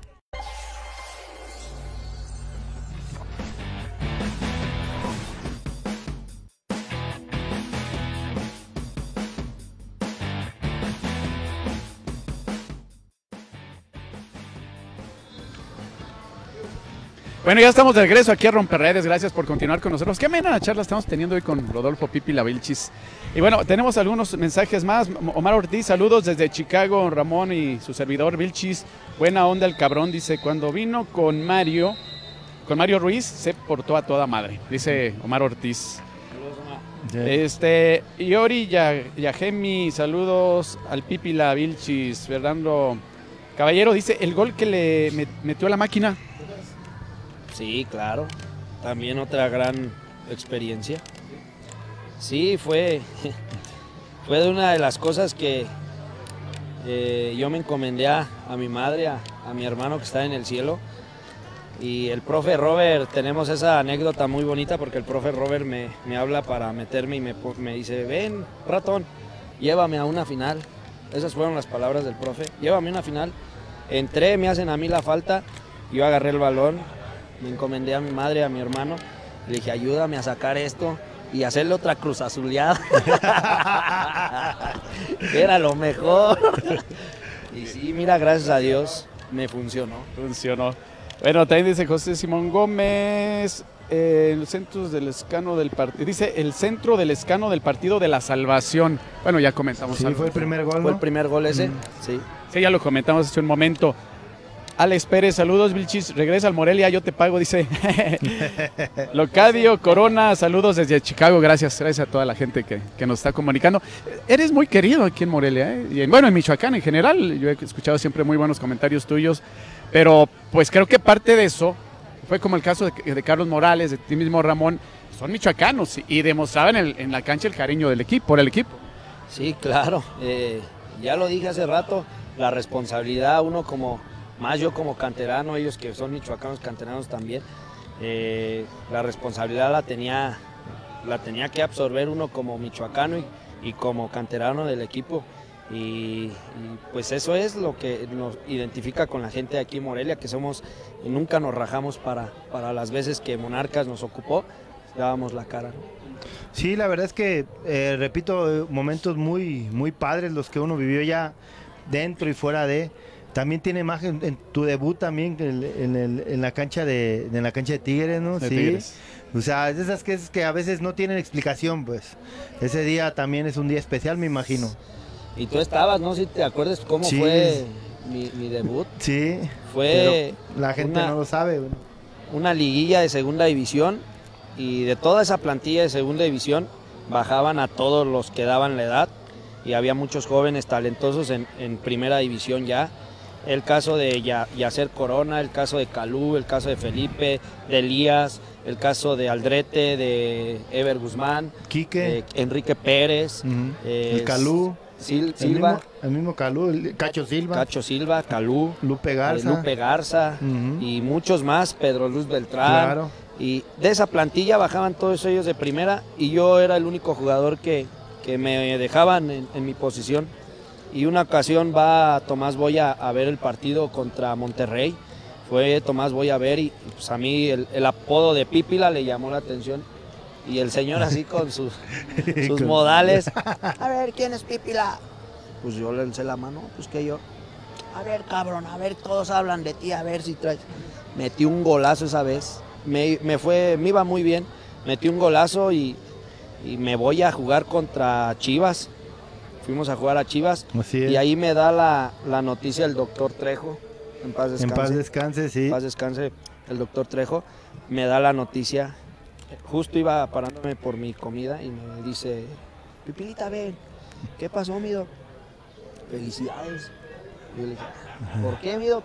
A: Bueno, ya estamos de regreso aquí a Romperredes. Gracias por continuar con nosotros. Qué amena charla estamos teniendo hoy con Rodolfo Pípila Vilchis. Y bueno, tenemos algunos mensajes más. Omar Ortiz, saludos desde Chicago, Ramón y su servidor Vilchis. Buena onda el cabrón, dice, cuando vino con Mario, con Mario Ruiz, se portó a toda madre, dice Omar Ortiz. Este, Iori Yagemi, saludos al Pípila Vilchis. Fernando Caballero dice, el gol que le metió a la máquina.
F: Sí, claro. También otra gran experiencia. Sí, fue, fue de una de las cosas que eh, yo me encomendé a, a mi madre, a, a mi hermano que está en el cielo. Y el profe Robert, tenemos esa anécdota muy bonita porque el profe Robert me, me habla para meterme y me, me dice, ven, ratón, llévame a una final. Esas fueron las palabras del profe, llévame a una final. Entré, me hacen a mí la falta, yo agarré el balón, me encomendé a mi madre, a mi hermano, le dije, ayúdame a sacar esto y hacerle otra cruz azuleada. Era lo mejor. Y sí, mira, gracias a Dios, me funcionó.
A: Funcionó. Bueno, también dice José Simón Gómez, eh, el centro del escano del partido, dice el centro del escano del partido de la salvación. Bueno, ya comentamos.
C: Sí, algo. Fue el primer gol, ¿no?
F: Fue el primer gol ese, mm. sí.
A: Sí, ya lo comentamos hace un momento. Alex Pérez, saludos Vilchis, regresa al Morelia, yo te pago, dice. Locadio Corona, saludos desde Chicago, gracias, gracias a toda la gente que, que nos está comunicando. Eres muy querido aquí en Morelia, ¿eh? Y en, bueno, en Michoacán en general, yo he escuchado siempre muy buenos comentarios tuyos, pero pues creo que parte de eso fue como el caso de, de Carlos Morales, de ti mismo Ramón, son michoacanos y, y demostraban el, en la cancha el cariño del equipo, por el equipo.
F: Sí, claro, eh, ya lo dije hace rato, la responsabilidad uno como... Más yo como canterano, ellos que son michoacanos canteranos también, eh, la responsabilidad la tenía, la tenía que absorber uno como michoacano y, y como canterano del equipo. Y, y pues eso es lo que nos identifica con la gente de aquí en Morelia, que somos, y nunca nos rajamos para, para las veces que Monarcas nos ocupó, dábamos la cara, ¿no?
C: Sí, la verdad es que, eh, repito, momentos muy, muy padres los que uno vivió ya dentro y fuera de... También tiene imagen en tu debut también en, en, el, en la cancha de en la cancha de Tigres, ¿no?
A: De
C: sí.
A: Tigres.
C: O sea, es esas que, que a veces no tienen explicación, pues. Ese día también es un día especial, me imagino.
F: Y tú estabas, ¿no? Si te acuerdas cómo sí. fue mi, mi debut.
C: Sí.
F: Fue
C: la gente una, no lo sabe. Bueno.
F: Una liguilla de segunda división y de toda esa plantilla de segunda división bajaban a todos los que daban la edad y había muchos jóvenes talentosos en, en primera división ya. El caso de Yacer Corona, el caso de Calú, el caso de Felipe, de Elías, el caso de Aldrete, de Ever Guzmán,
C: Quique,
F: eh, Enrique Pérez,
C: uh-huh. eh, el Calú,
F: Sil, Silva,
C: el mismo, el mismo Calú, el Cacho Silva,
F: Cacho Silva, Calú,
C: Lupe Garza,
F: eh, Lupe Garza uh-huh. y muchos más, Pedro Luz Beltrán.
C: Claro.
F: Y de esa plantilla bajaban todos ellos de primera y yo era el único jugador que, que me dejaban en, en mi posición. Y una ocasión va Tomás Boya a ver el partido contra Monterrey, fue Tomás Boya a ver y pues a mí el, el apodo de Pípila le llamó la atención y el señor así con sus, sus modales, a ver, ¿quién es Pípila? Pues yo le alcé la mano, pues que yo, a ver cabrón, a ver, todos hablan de ti, a ver si traes, metí un golazo esa vez, me, me fue, me iba muy bien, metí un golazo y, y me voy a jugar contra Chivas. Fuimos a jugar a Chivas y ahí me da la, la noticia el doctor Trejo, en paz descanse.
C: En paz descanse, sí.
F: En paz descanse el doctor Trejo, me da la noticia, justo iba parándome por mi comida y me dice, Pipilita, ven, ¿qué pasó, mi doc? Felicidades. Y yo le dije, ¿por qué, mi doc?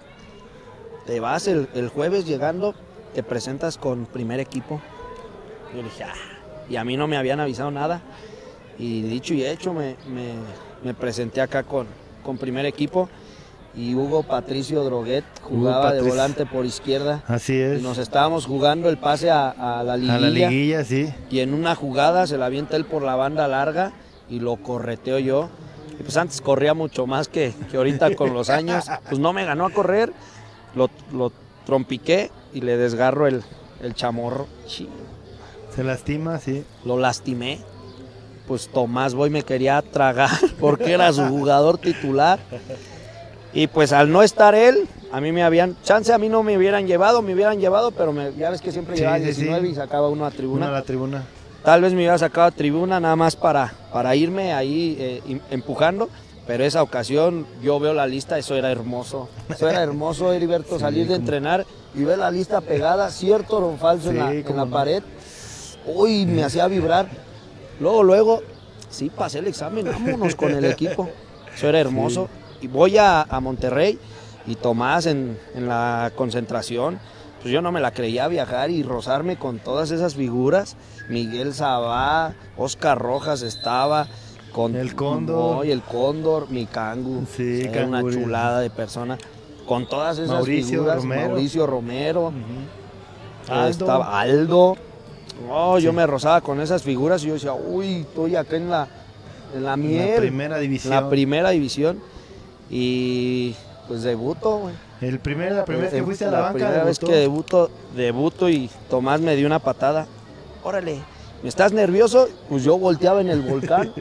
F: Te vas el, el jueves llegando, te presentas con primer equipo. Y yo le dije, ah, y a mí no me habían avisado nada. Y dicho y hecho, me, me, me presenté acá con, con primer equipo. Y Hugo Patricio Droguet jugaba de volante por izquierda.
C: Así es.
F: Y nos estábamos jugando el pase a, a la liguilla.
C: A la liguilla, sí.
F: Y en una jugada se la avienta él por la banda larga y lo correteo yo. Y pues antes corría mucho más que, que ahorita con los años. Pues no me ganó a correr, lo, lo trompiqué y le desgarro el, el chamorro.
C: Se lastima, sí.
F: Lo lastimé. Pues Tomás Boy me quería tragar porque era su jugador titular. Y pues al no estar él, a mí me habían, chance a mí no me hubieran llevado, me hubieran llevado, pero me, ya ves que siempre
C: Sí,
F: llevaban
C: sí,
F: diecinueve
C: sí.
F: y sacaba uno a tribuna.
C: Una a la tribuna.
F: Tal vez me hubiera sacado a tribuna nada más para, para irme ahí eh, im- empujando, pero esa ocasión yo veo la lista, eso era hermoso. Eso era hermoso, Heriberto,
C: Sí,
F: salir de
C: como-
F: entrenar y ver la lista pegada, cierto o falso en la,
C: Sí,
F: en
C: cómo
F: la
C: no.
F: pared. Uy, me hacía vibrar. Luego, luego, sí, pasé el examen, vámonos con el equipo. Eso era hermoso. Y voy a, a Monterrey y Tomás en, en la concentración, pues yo no me la creía viajar y rozarme con todas esas figuras. Miguel Sabá, Oscar Rojas estaba, con
C: El Cóndor.
F: Boy, el Cóndor, mi Cangu,
C: Sí,
F: era una
C: Canguri.
F: chulada de persona. Con todas esas
C: Mauricio
F: figuras,
C: Romero.
F: Mauricio Romero,
C: Aldo.
F: estaba Aldo. No, yo me rozaba con esas figuras y yo decía, uy, estoy acá en la, en la miel.
C: La primera división.
F: La primera división. Y pues debuto, güey.
C: El primer, la primera vez que fuiste a la,
F: La
C: banca,
F: primera vez
C: debutó.
F: que debuto, debuto y Tomás me dio una patada. Órale, ¿me estás nervioso? Pues yo volteaba en el volcán.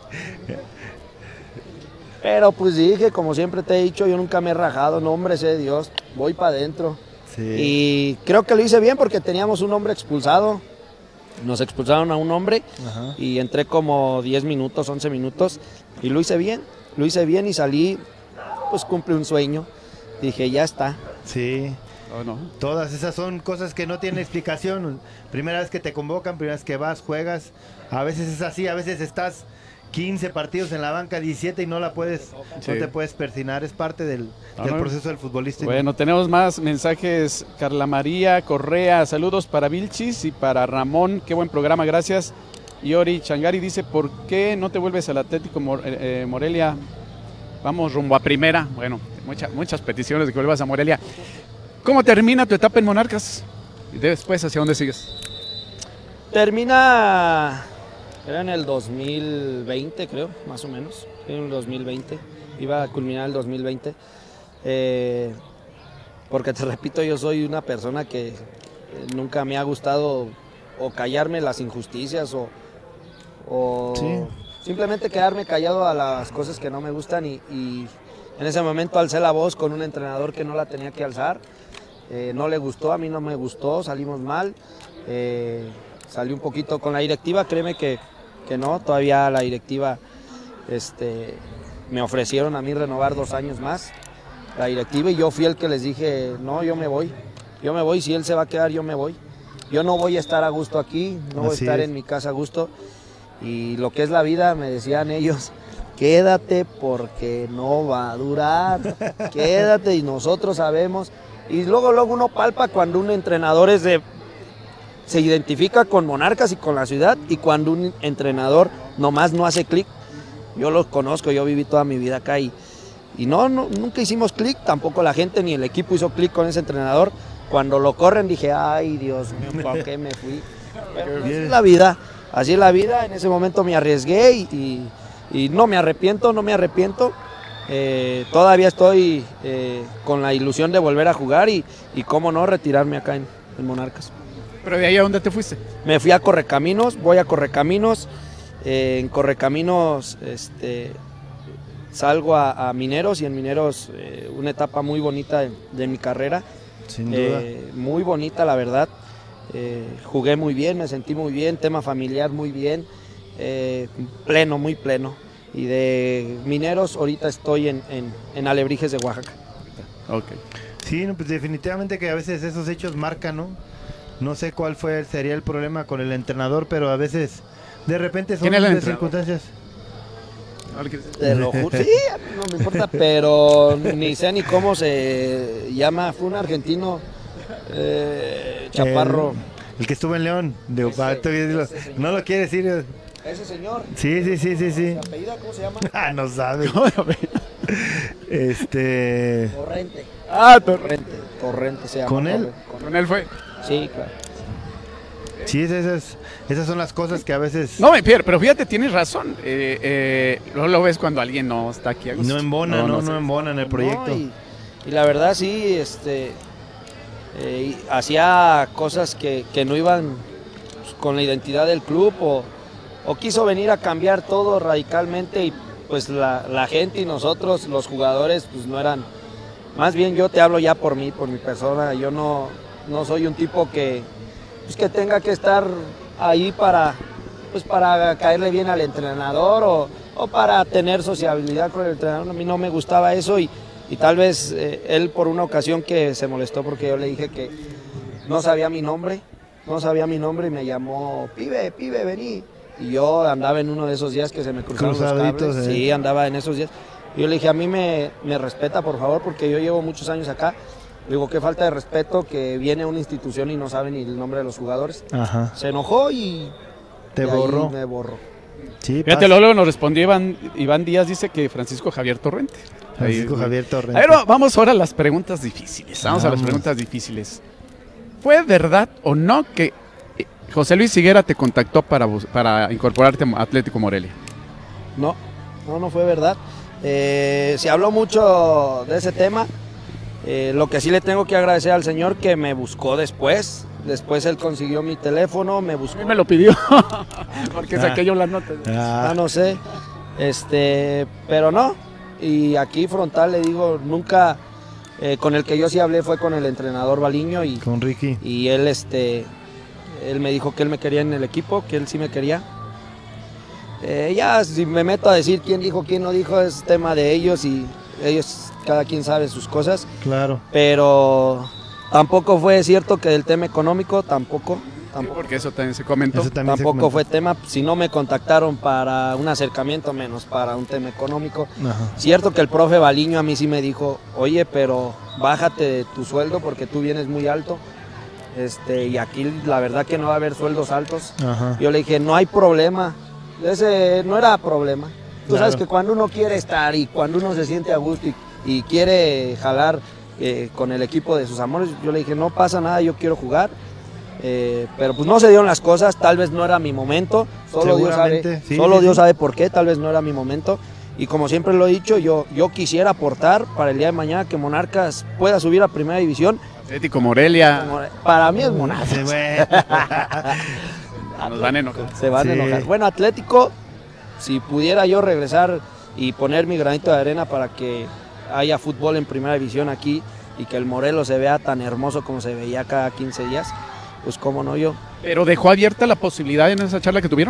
F: Pero pues dije, como siempre te he dicho, yo nunca me he rajado, no hombre, sé Dios, voy para adentro.
C: Sí.
F: Y creo que lo hice bien porque teníamos un hombre expulsado. Nos expulsaron a un hombre
C: Ajá.
F: y entré como diez minutos, once minutos y lo hice bien, lo hice bien y salí, pues cumple un sueño. Dije, ya está.
C: Sí.
A: Oh, no.
C: Todas esas son cosas que no tienen explicación. Primera vez que te convocan, primera vez que vas, juegas. A veces es así, a veces estás quince partidos en la banca, diecisiete y no la puedes,
A: Sí.
C: no te puedes persinar. Es parte del,
A: Ah,
C: del
A: no.
C: proceso del futbolista.
A: Bueno, tenemos más mensajes. Carla María Correa, saludos para Vilchis y para Ramón. Qué buen programa, gracias. Iori Changari dice, ¿por qué no te vuelves al Atlético Mor- eh, Morelia? Vamos rumbo a primera. Bueno, mucha- muchas peticiones de que vuelvas a Morelia. ¿Cómo termina tu etapa en Monarcas? Y después, ¿hacia dónde sigues?
F: Termina, era en el dos mil veinte creo, más o menos, en el dos mil veinte, iba a culminar el dos mil veinte, eh, porque te repito, yo soy una persona que eh, nunca me ha gustado o callarme las injusticias o, o
C: Sí.
F: simplemente quedarme callado a las cosas que no me gustan y, y en ese momento alcé la voz con un entrenador que no la tenía que alzar. Eh, no le gustó, a mí no me gustó, salimos mal, eh, salí un poquito con la directiva, créeme que, que no, todavía la directiva este, me ofrecieron a mí renovar dos años más, la directiva, y yo fui el que les dije, no, yo me voy, yo me voy, si él se va a quedar, yo me voy, yo no voy a estar a gusto aquí, no voy a
C: Así
F: estar
C: es.
F: en mi casa a gusto, y lo que es la vida, me decían ellos, quédate porque no va a durar, quédate y nosotros sabemos. Y luego, luego uno palpa cuando un entrenador es de, se identifica con Monarcas y con la ciudad y cuando un entrenador nomás no hace clic. Yo los conozco, yo viví toda mi vida acá y, y no, no, nunca hicimos clic, tampoco la gente ni el equipo hizo clic con ese entrenador. Cuando lo corren dije, ay Dios mío, ¿por qué me fui? Pero así es la vida, así es la vida, en ese momento me arriesgué y, y, y no me arrepiento, no me arrepiento. Eh, todavía estoy eh, con la ilusión de volver a jugar y, y cómo no retirarme acá en, en Monarcas.
A: ¿Pero de ahí a dónde te fuiste?
F: Me fui a Correcaminos, voy a Correcaminos, eh, en Correcaminos este, salgo a, a Mineros y en Mineros eh, una etapa muy bonita de, de mi carrera,
C: Sin duda.
F: eh, muy bonita la verdad, eh, jugué muy bien, me sentí muy bien, tema familiar muy bien, eh, pleno, muy pleno. Y de Mineros ahorita estoy en, en, en Alebrijes de Oaxaca.
A: Ok.
C: Sí, no, pues definitivamente que a veces esos hechos marcan, ¿no? No sé cuál fue sería el problema con el entrenador, pero a veces de repente son
A: ¿Quién es el
C: de
A: entrenador?
C: circunstancias.
F: Te lo juro. Sí, a mí no me importa, pero ni sé ni cómo se llama. Fue un argentino eh, chaparro.
C: El, el que estuvo en León. Digo,
F: Ese-
C: va, todavía digo,
F: ese señor.
C: no lo quiere decir.
F: Ese señor.
C: Sí, sí, sí, sí, sí.
F: ¿Se apellida? ¿Cómo se llama?
C: Ah, no sabe. Este.
F: Torrente.
A: Ah, Tor-
F: Torrente. Torrente se llama.
C: ¿Con él?
F: Torrente.
A: con él fue.
F: Sí, claro.
C: Sí, esas, esas son las cosas que a veces
A: No, Pierre, pero fíjate, tienes razón. Eh, eh, no lo ves cuando alguien no está aquí a gusto.
C: no embona, no, no,
A: sé.
C: embona en el proyecto.
F: No, y, y la verdad sí, este, eh, hacía cosas que, que no iban pues, con la identidad del club o, o quiso venir a cambiar todo radicalmente y pues la, la gente y nosotros, los jugadores, pues no eran, más bien yo te hablo ya por mí, por mi persona, yo no, no soy un tipo que, pues, que tenga que estar ahí para, pues, para caerle bien al entrenador o, o para tener sociabilidad con el entrenador, a mí no me gustaba eso y Y tal vez eh, él por una ocasión que se molestó porque yo le dije que no sabía mi nombre, no sabía mi nombre y me llamó, pibe, pibe, vení. Y yo andaba en uno de esos días que se me cruzaron los
C: Cruzaditos,
F: cables.
C: eh.
F: Sí, andaba en esos días. Y yo le dije, a mí me, me respeta, por favor, porque yo llevo muchos años acá. Le digo, qué falta de respeto que viene a una institución y no sabe ni el nombre de los jugadores.
C: Ajá.
F: Se enojó y...
C: Te
F: y ahí
C: borró.
F: me borró.
C: Sí,
A: Fíjate,
C: pasa.
A: luego nos respondió Iván, Iván Díaz, dice que Francisco Javier Torrente.
C: Francisco
A: Ahí,
C: Javier Torrente.
A: A ver, vamos ahora a las preguntas difíciles. Vamos, a las
C: Vamos.
A: preguntas difíciles. ¿Fue verdad o no que eh, José Luis Higuera te contactó para, bus- para incorporarte a Atlético Morelia?
F: No, no, no fue verdad. Eh, se habló mucho de ese tema. Eh, lo que sí le tengo que agradecer al señor que me buscó después. Después él consiguió mi teléfono, me
A: A
F: buscó.
A: mí me lo pidió, porque
C: Ah.
A: saqué yo la nota.
C: Ah,
F: Ah, no sé. Este, pero no. Y aquí frontal le digo, nunca, eh, con el que yo sí hablé fue con el entrenador Baliño y,
C: con Ricky.
F: y él, este, él me dijo que él me quería en el equipo, que él sí me quería. Eh, ya si me meto a decir quién dijo, quién no dijo, es tema de ellos y ellos, cada quien sabe sus cosas,
C: Claro.
F: pero tampoco fue cierto que del tema económico, tampoco, tampoco,
A: Porque eso también se comentó.
C: Eso también se
F: tampoco
C: comentó.
F: fue tema, si no me contactaron para un acercamiento, menos para un tema económico.
C: Ajá.
F: Cierto que el profe Baliño a mí sí me dijo, oye, pero bájate de tu sueldo porque tú vienes muy alto. Este, y aquí la verdad que no va a haber sueldos altos.
C: Ajá.
F: Yo le dije, no hay problema. Ese no era problema. Tú
C: Claro.
F: sabes que cuando uno quiere estar y cuando uno se siente a gusto y, y quiere jalar eh, con el equipo de sus amores, yo le dije, no pasa nada, yo quiero jugar. Eh, pero pues no se dieron las cosas, tal vez no era mi momento, solo Dios sabe,
C: Seguramente, sí,
F: solo
C: sí,
F: Dios
C: sí.
F: sabe por qué, tal vez no era mi momento. Y como siempre lo he dicho, yo, yo quisiera aportar para el día de mañana que Monarcas pueda subir a Primera División.
A: Atlético Morelia,
F: Como- Para mí es Monarcas.
C: Sí, güey.
A: nos van a enojar.
F: Se van
C: Sí.
F: a enojar. Bueno, Atlético, si pudiera yo regresar y poner mi granito de arena para que haya fútbol en Primera División aquí y que el Morelos se vea tan hermoso como se veía cada quince días, pues cómo no yo.
A: Pero dejó abierta la posibilidad en esa charla que tuvieron.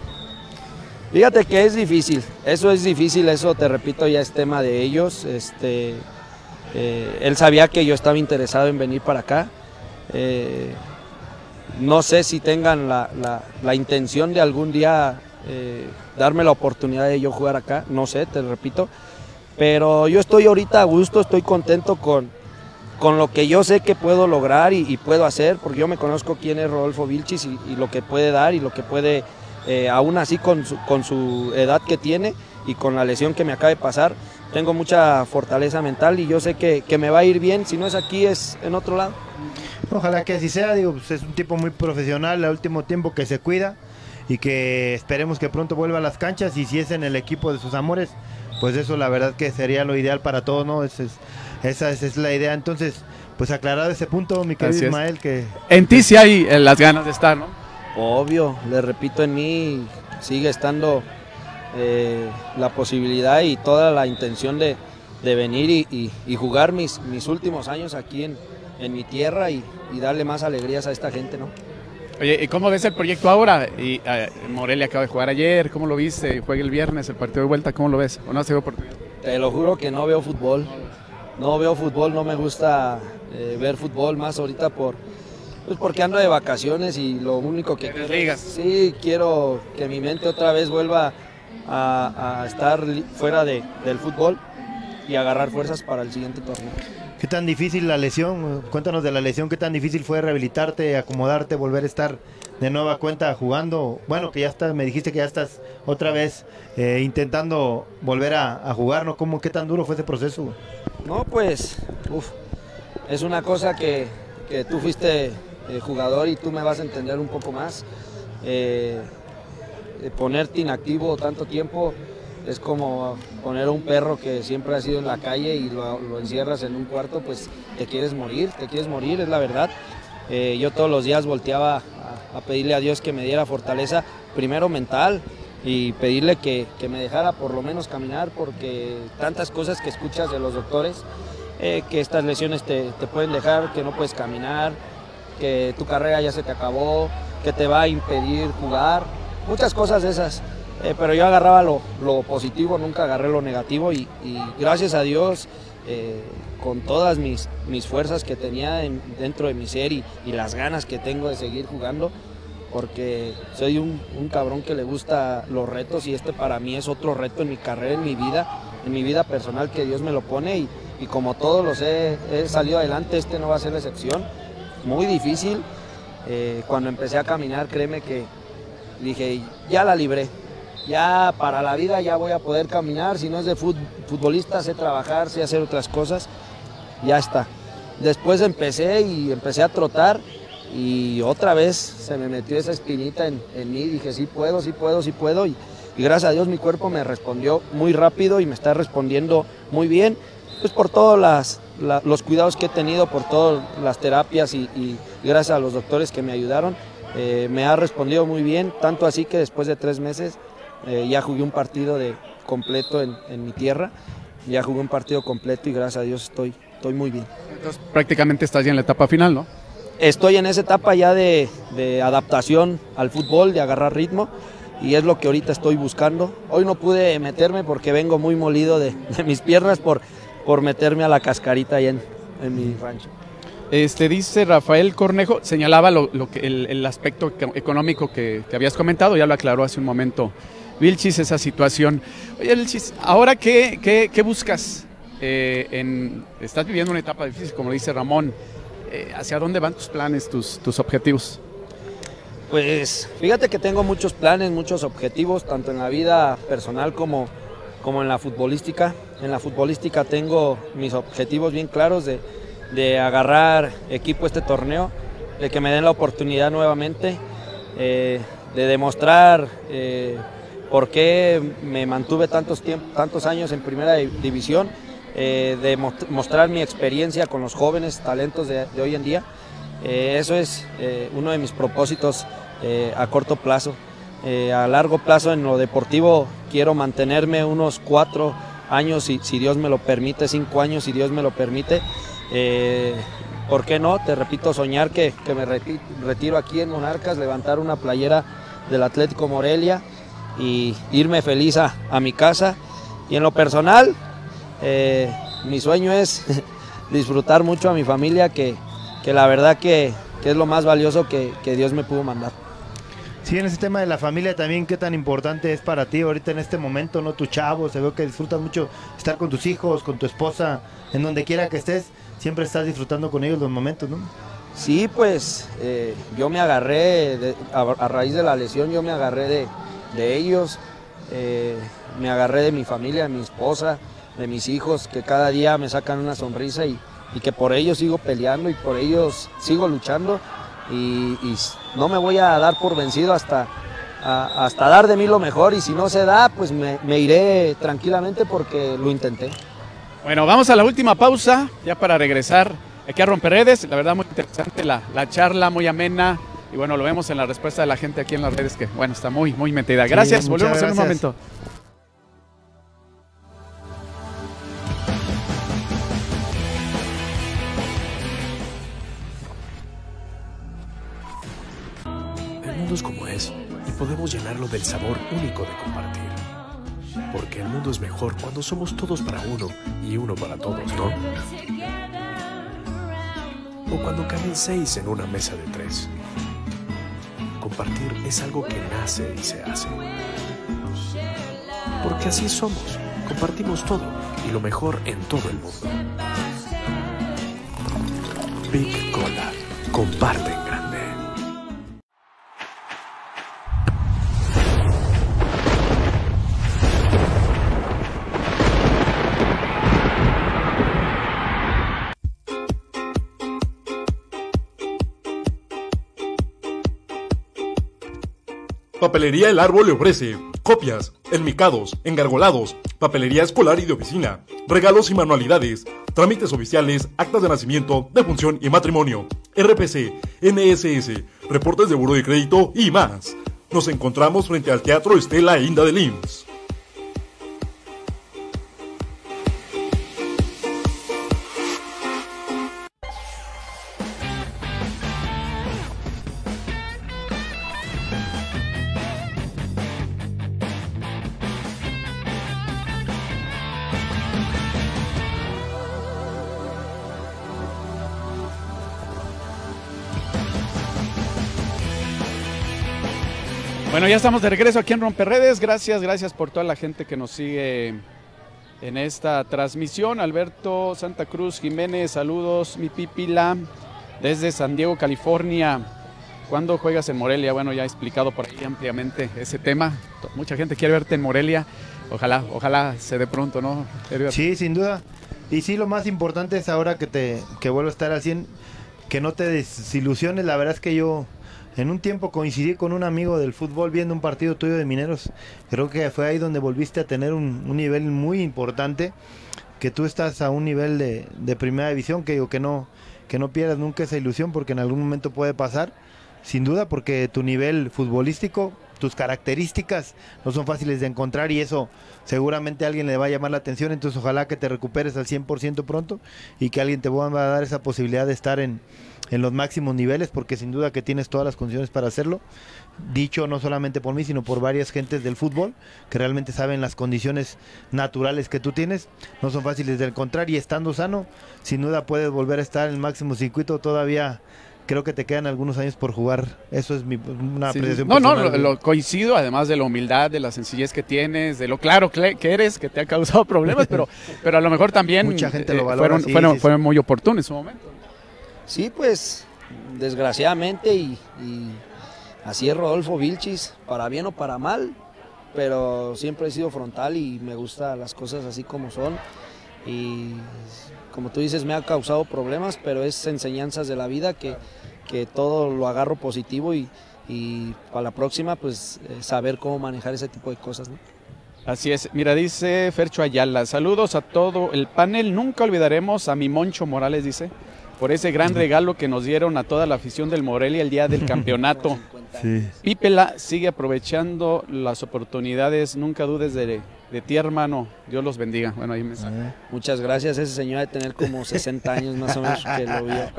F: Fíjate que es difícil, eso es difícil, eso te repito ya es tema de ellos. Este, eh, él sabía que yo estaba interesado en venir para acá. Eh, no sé si tengan la, la- la intención de algún día eh, darme la oportunidad de yo jugar acá, no sé, te repito. Pero yo estoy ahorita a gusto, estoy contento con, con lo que yo sé que puedo lograr y, y puedo hacer, porque yo me conozco quién es Rodolfo Vilchis y, y lo que puede dar y lo que puede, eh, aún así con su, con su edad que tiene y con la lesión que me acaba de pasar, tengo mucha fortaleza mental y yo sé que, que me va a ir bien, si no es aquí es en otro lado.
C: Ojalá que así sea, digo, pues es un tipo muy profesional, al último tiempo que se cuida y que esperemos que pronto vuelva a las canchas y si es en el equipo de sus amores, pues eso la verdad que sería lo ideal para todos, ¿no? Esa es, esa es, es la idea. Entonces, pues aclarado ese punto, mi querido
A: Así es.
C: Ismael, que
A: En ti sí hay eh, las ganas de estar, ¿no?
F: Obvio, le repito, en mí sigue estando eh, la posibilidad y toda la intención de, de venir y, y- y jugar mis, mis últimos años aquí en, en mi tierra y, y darle más alegrías a esta gente, ¿no?
A: Oye, ¿y cómo ves el proyecto ahora? Y, eh, Morelia acaba de jugar ayer, ¿cómo lo viste? Juega el viernes el partido de vuelta, ¿cómo lo ves? ¿O no se ve oportunidad?
F: Te lo juro que no veo fútbol, no veo fútbol, no me gusta eh, ver fútbol más ahorita por, pues porque ando de vacaciones y lo único que
A: ¿Quieres
F: quiero,
A: ligas?
F: sí, quiero que mi mente otra vez vuelva a, a estar li- fuera de, del fútbol y agarrar fuerzas para el siguiente torneo.
C: ¿qué tan difícil la lesión? Cuéntanos de la lesión, qué tan difícil fue rehabilitarte, acomodarte, volver a estar de nueva cuenta jugando, bueno, que ya estás, me dijiste que ya estás otra vez eh, intentando volver a, a jugar, ¿no? ¿Cómo, qué tan duro fue ese proceso?
F: No, pues, uf, es una cosa que, que tú fuiste eh, jugador y tú me vas a entender un poco más. Eh, ponerte inactivo tanto tiempo es como poner a un perro que siempre ha sido en la calle y lo, lo encierras en un cuarto, pues te quieres morir, te quieres morir, es la verdad. Eh, yo todos los días volteaba a, a pedirle a Dios que me diera fortaleza, primero mental, y pedirle que, que me dejara por lo menos caminar, porque tantas cosas que escuchas de los doctores, eh, que estas lesiones te, te pueden dejar, que no puedes caminar, que tu carrera ya se te acabó, que te va a impedir jugar, muchas cosas de esas. Eh, pero yo agarraba lo, lo positivo, nunca agarré lo negativo y, y gracias a Dios, eh, con todas mis, mis fuerzas que tenía en, dentro de mi ser y, y las ganas que tengo de seguir jugando, porque soy un, un cabrón que le gusta los retos y este para mí es otro reto en mi carrera, en mi vida, en mi vida personal que Dios me lo pone y, y como todos los he, he salido adelante, este no va a ser la excepción. Muy difícil, eh, cuando empecé a caminar, créeme que dije, ya la libré. Ya para la vida ya voy a poder caminar, si no es de fut, futbolista, sé trabajar, sé hacer otras cosas, ya está. Después empecé y empecé a trotar y otra vez se me metió esa espinita en, en mí, dije sí puedo, sí puedo, sí puedo y, y gracias a Dios mi cuerpo me respondió muy rápido y me está respondiendo muy bien, pues por todos las, la, los cuidados que he tenido, por todas las terapias y, y gracias a los doctores que me ayudaron, eh, me ha respondido muy bien, tanto así que después de tres meses Eh, ya jugué un partido de completo en, en mi tierra, ya jugué un partido completo y gracias a Dios estoy, estoy muy bien.
A: Entonces prácticamente estás ya en la etapa final, ¿no?
F: Estoy en esa etapa ya de, de adaptación al fútbol, de agarrar ritmo y es lo que ahorita estoy buscando. Hoy no pude meterme porque vengo muy molido de, de mis piernas por, por meterme a la cascarita ahí en, en mi rancho.
A: Este, dice Rafael Cornejo, señalaba lo, lo que, el, el aspecto económico que, que habías comentado, ya lo aclaró hace un momento Vilchis, esa situación. Oye, Vilchis, ¿ahora qué, qué, qué buscas? Eh, en, estás viviendo una etapa difícil, como dice Ramón. Eh, ¿Hacia dónde van tus planes, tus, tus objetivos?
F: Pues fíjate que tengo muchos planes, muchos objetivos, tanto en la vida personal como, como en la futbolística. En la futbolística tengo mis objetivos bien claros de, de agarrar equipo este torneo, de que me den la oportunidad nuevamente, eh, de demostrar eh, por qué me mantuve tantos, tiemp- tantos años en primera división, eh, de mostrar mi experiencia con los jóvenes talentos de, de hoy en día. Eh, eso es eh, uno de mis propósitos eh, a corto plazo. Eh, a largo plazo en lo deportivo quiero mantenerme unos cuatro años, si, si Dios me lo permite, cinco años si Dios me lo permite. Eh, ¿Por qué no? Te repito, soñar que, que me retiro aquí en Monarcas, levantar una playera del Atlético Morelia y irme feliz a, a mi casa. Y en lo personal, eh, mi sueño es disfrutar mucho a mi familia, que, que la verdad que, que es lo más valioso que, que Dios me pudo mandar.
C: Sí, en ese tema de la familia también, ¿qué tan importante es para ti ahorita en este momento, no? Tu chavo, se ve que disfrutas mucho estar con tus hijos, con tu esposa, en donde quiera que estés, siempre estás disfrutando con ellos los momentos, ¿no?
F: Sí, pues eh, yo me agarré, de, a, a raíz de la lesión, yo me agarré de, de ellos, eh, me agarré de mi familia, de mi esposa, de mis hijos, que cada día me sacan una sonrisa y, y que por ellos sigo peleando y por ellos sigo luchando. Y, y no me voy a dar por vencido hasta, a, hasta dar de mí lo mejor, y si no se da, pues me, me iré tranquilamente porque lo intenté.
A: Bueno, vamos a la última pausa, ya para regresar aquí a Romperredes. La verdad muy interesante la, la charla, muy amena, y bueno, lo vemos en la respuesta de la gente aquí en las redes, que bueno, está muy, muy metida. Gracias, sí, volvemos gracias. En un momento.
D: Es como es y podemos llenarlo del sabor único de compartir. Porque el mundo es mejor cuando somos todos para uno y uno para todos, ¿no? O cuando caben seis en una mesa de tres. Compartir es algo que nace y se hace. Porque así somos, compartimos todo y lo mejor en todo el mundo. Big Cola, comparte en grande.
E: Papelería El Árbol le ofrece copias, enmicados, engargolados, papelería escolar y de oficina, regalos y manualidades, trámites oficiales, actas de nacimiento, defunción y matrimonio, R P C, N S S, reportes de buró de crédito y más. Nos encontramos frente al Teatro Estela Inda del I M S S.
A: Bueno, ya estamos de regreso aquí en Romperredes. Gracias, gracias por toda la gente que nos sigue en esta transmisión. Alberto Santa Cruz Jiménez, saludos, mi pipila, desde San Diego, California. ¿Cuándo juegas en Morelia? Bueno, ya he explicado por ahí ampliamente ese tema. Mucha gente quiere verte en Morelia. Ojalá, ojalá se dé pronto, ¿no?
C: Sí, sin duda. Y sí, lo más importante es ahora que te que vuelvo a estar al cien, que no te desilusiones. La verdad es que yo en un tiempo coincidí con un amigo del fútbol viendo un partido tuyo de Mineros. Creo que fue ahí donde volviste a tener un, un nivel muy importante, que tú estás a un nivel de, de primera división, que digo que no, que no pierdas nunca esa ilusión, porque en algún momento puede pasar, sin duda, porque tu nivel futbolístico, tus características no son fáciles de encontrar y eso seguramente a alguien le va a llamar la atención. Entonces ojalá que te recuperes al cien por ciento pronto y que alguien te pueda dar esa posibilidad de estar en, en los máximos niveles, porque sin duda que tienes todas las condiciones para hacerlo, dicho no solamente por mí sino por varias gentes del fútbol que realmente saben las condiciones naturales que tú tienes, no son fáciles de encontrar, y estando sano sin duda puedes volver a estar en el máximo circuito. Todavía creo que te quedan algunos años por jugar. Eso es mi, una
A: sí,
C: apreciación
A: no,
C: personal.
A: no, lo, lo coincido, además de la humildad, de la sencillez que tienes, de lo claro que eres, que te ha causado problemas, pero, pero a lo mejor también
C: mucha gente
A: eh,
C: lo valora,
A: fueron,
C: sí,
A: fueron,
C: sí,
A: fueron muy oportunos en su momento.
F: Sí, pues desgraciadamente y, y así es Rodolfo Vilchis, para bien o para mal, pero siempre he sido frontal y me gustan las cosas así como son, y como tú dices me ha causado problemas, pero es enseñanzas de la vida que, que todo lo agarro positivo y, y para la próxima pues eh, saber cómo manejar ese tipo de cosas, ¿no?
A: Así es, mira, dice Fercho Ayala, saludos a todo el panel, nunca olvidaremos a mi Moncho Morales, dice, por ese gran regalo que nos dieron a toda la afición del Morelia el día del campeonato.
C: Sí.
A: Pípela sigue aprovechando las oportunidades, nunca dudes de, de ti, hermano, Dios los bendiga. Bueno, ahí me saca.
F: Muchas gracias, ese señor de tener como sesenta años más o menos que lo vio.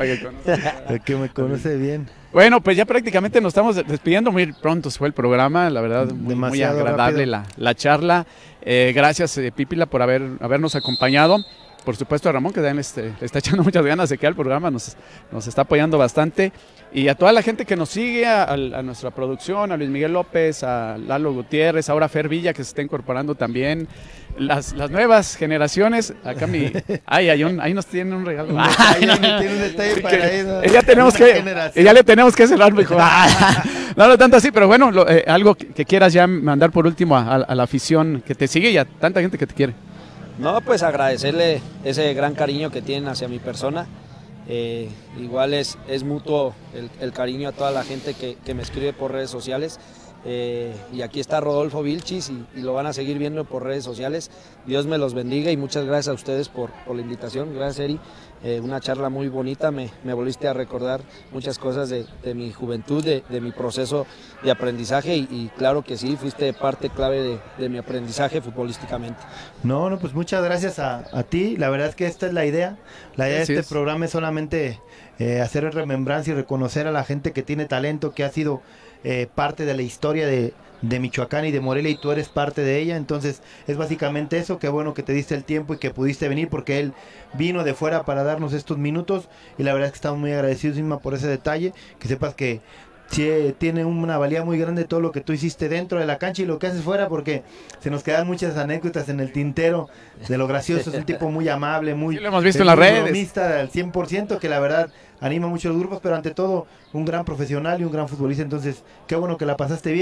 C: El que me conoce bien.
A: Bueno, pues ya prácticamente nos estamos despidiendo, muy pronto fue el programa, la verdad, muy, muy agradable la, la charla. Eh, gracias, eh, Pípila, por haber, habernos acompañado. Por supuesto a Ramón, que también este, le está echando muchas ganas de que el programa nos, nos está apoyando bastante. Y a toda la gente que nos sigue, a, a nuestra producción, a Luis Miguel López, a Lalo Gutiérrez, ahora Fer Villa, que se está incorporando también. Las, las nuevas generaciones, acá mi... Ay, hay un, ahí nos tienen un regalo.
C: Ay, no, tiene un detalle para eso.
A: Ya tenemos que, ya le tenemos que cerrar, me dijo. No, no tanto así, pero bueno, lo, eh, algo que, que quieras ya mandar por último a, a, a la afición que te sigue y a tanta gente que te quiere.
F: No, pues agradecerle ese gran cariño que tienen hacia mi persona. Eh, igual es, es mutuo el, el cariño a toda la gente que, que me escribe por redes sociales. Eh, y aquí está Rodolfo Vilchis y, y lo van a seguir viendo por redes sociales. Dios me los bendiga y muchas gracias a ustedes por, por la invitación. Gracias, Eri. Eh, una charla muy bonita, me, me volviste a recordar muchas cosas de, de mi juventud, de, de mi proceso de aprendizaje y, y claro que sí, fuiste parte clave de, de mi aprendizaje futbolísticamente.
C: No, no, pues muchas gracias a, a ti, la verdad es que esta es la idea, la idea sí, de este es. programa es solamente eh, hacer remembranza y reconocer a la gente que tiene talento, que ha sido eh, parte de la historia de de Michoacán y de Morelia y tú eres parte de ella, entonces es básicamente eso. Qué bueno que te diste el tiempo y que pudiste venir, porque él vino de fuera para darnos estos minutos y la verdad es que estamos muy agradecidos, Isma, por ese detalle, que sepas que sí, tiene una valía muy grande todo lo que tú hiciste dentro de la cancha y lo que haces fuera, porque se nos quedan muchas anécdotas en el tintero de lo gracioso. Es un tipo muy amable, muy,
A: sí, lo hemos visto en las redes,
C: al cien por ciento, que la verdad anima mucho a los grupos, pero ante todo un gran profesional y un gran futbolista. Entonces qué bueno que la pasaste bien.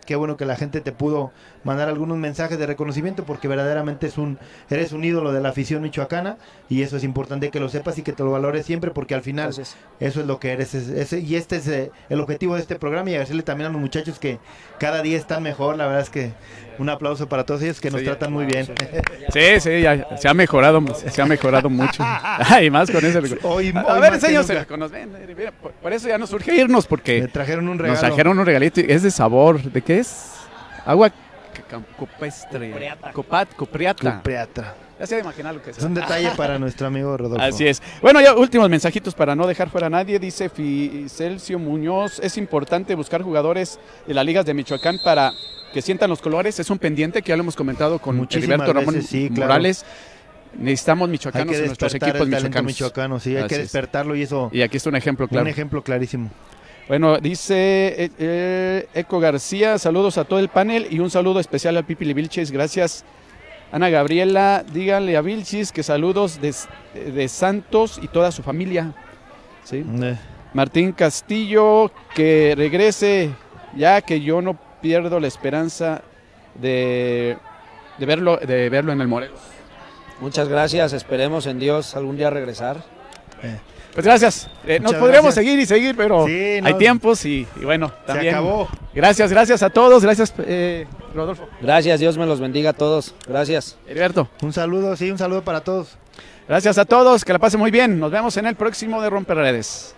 C: qué bueno que la gente te pudo mandar algunos mensajes de reconocimiento, porque verdaderamente es un, eres un ídolo de la afición michoacana, y eso es importante que lo sepas y que te lo valores siempre, porque al final Gracias. Eso es lo que eres, es, es, y este es eh, el objetivo de este programa, y agradecerle también a los muchachos que cada día están mejor. La verdad es que un aplauso para todos ellos que nos sí, tratan muy bien.
A: Sí, sí, ya, se ha mejorado, se ha mejorado mucho. Y más con ese hoy, a, a ver, enséñosela, por, por eso ya nos surge irnos, porque
C: me trajeron un regalo.
A: Nos trajeron un regalito, es de sabor, ¿de qué es? Agua copestre, copat, copriata.
C: Copriata.
A: Ya se ha de imaginar lo que es.
C: Es un detalle para nuestro amigo Rodolfo.
A: Así es. Bueno, ya últimos mensajitos para no dejar fuera a nadie. Dice Ficelcio Muñoz, es importante buscar jugadores de las ligas de Michoacán para que sientan los colores. Es un pendiente que ya lo hemos comentado con Heriberto Ramón veces, sí, Morales. Claro. Necesitamos michoacanos en nuestros equipos michoacanos.
C: Michoacano, sí, hay Así que despertarlo es. y eso.
A: Y aquí está un ejemplo claro.
C: Un ejemplo clarísimo.
A: Bueno, dice eh, eh, Eco García, saludos a todo el panel y un saludo especial al Pipi Vilches, gracias. Ana Gabriela, díganle a Vilchis que saludos de, de Santos y toda su familia. ¿Sí? Eh. Martín Castillo, que regrese, ya que yo no pierdo la esperanza de, de, verlo, de verlo en el Morelos.
F: Muchas gracias, esperemos en Dios algún día regresar.
A: Eh. Pues gracias, eh, nos podríamos gracias. seguir y seguir, pero sí, no, hay tiempos y, y bueno, también.
C: Se acabó.
A: Gracias, gracias a todos, gracias eh, Rodolfo.
F: Gracias, Dios me los bendiga a todos, gracias.
A: Heriberto.
C: Un saludo, sí, un saludo para todos.
A: Gracias a todos, que la pasen muy bien, nos vemos en el próximo de Romper Redes.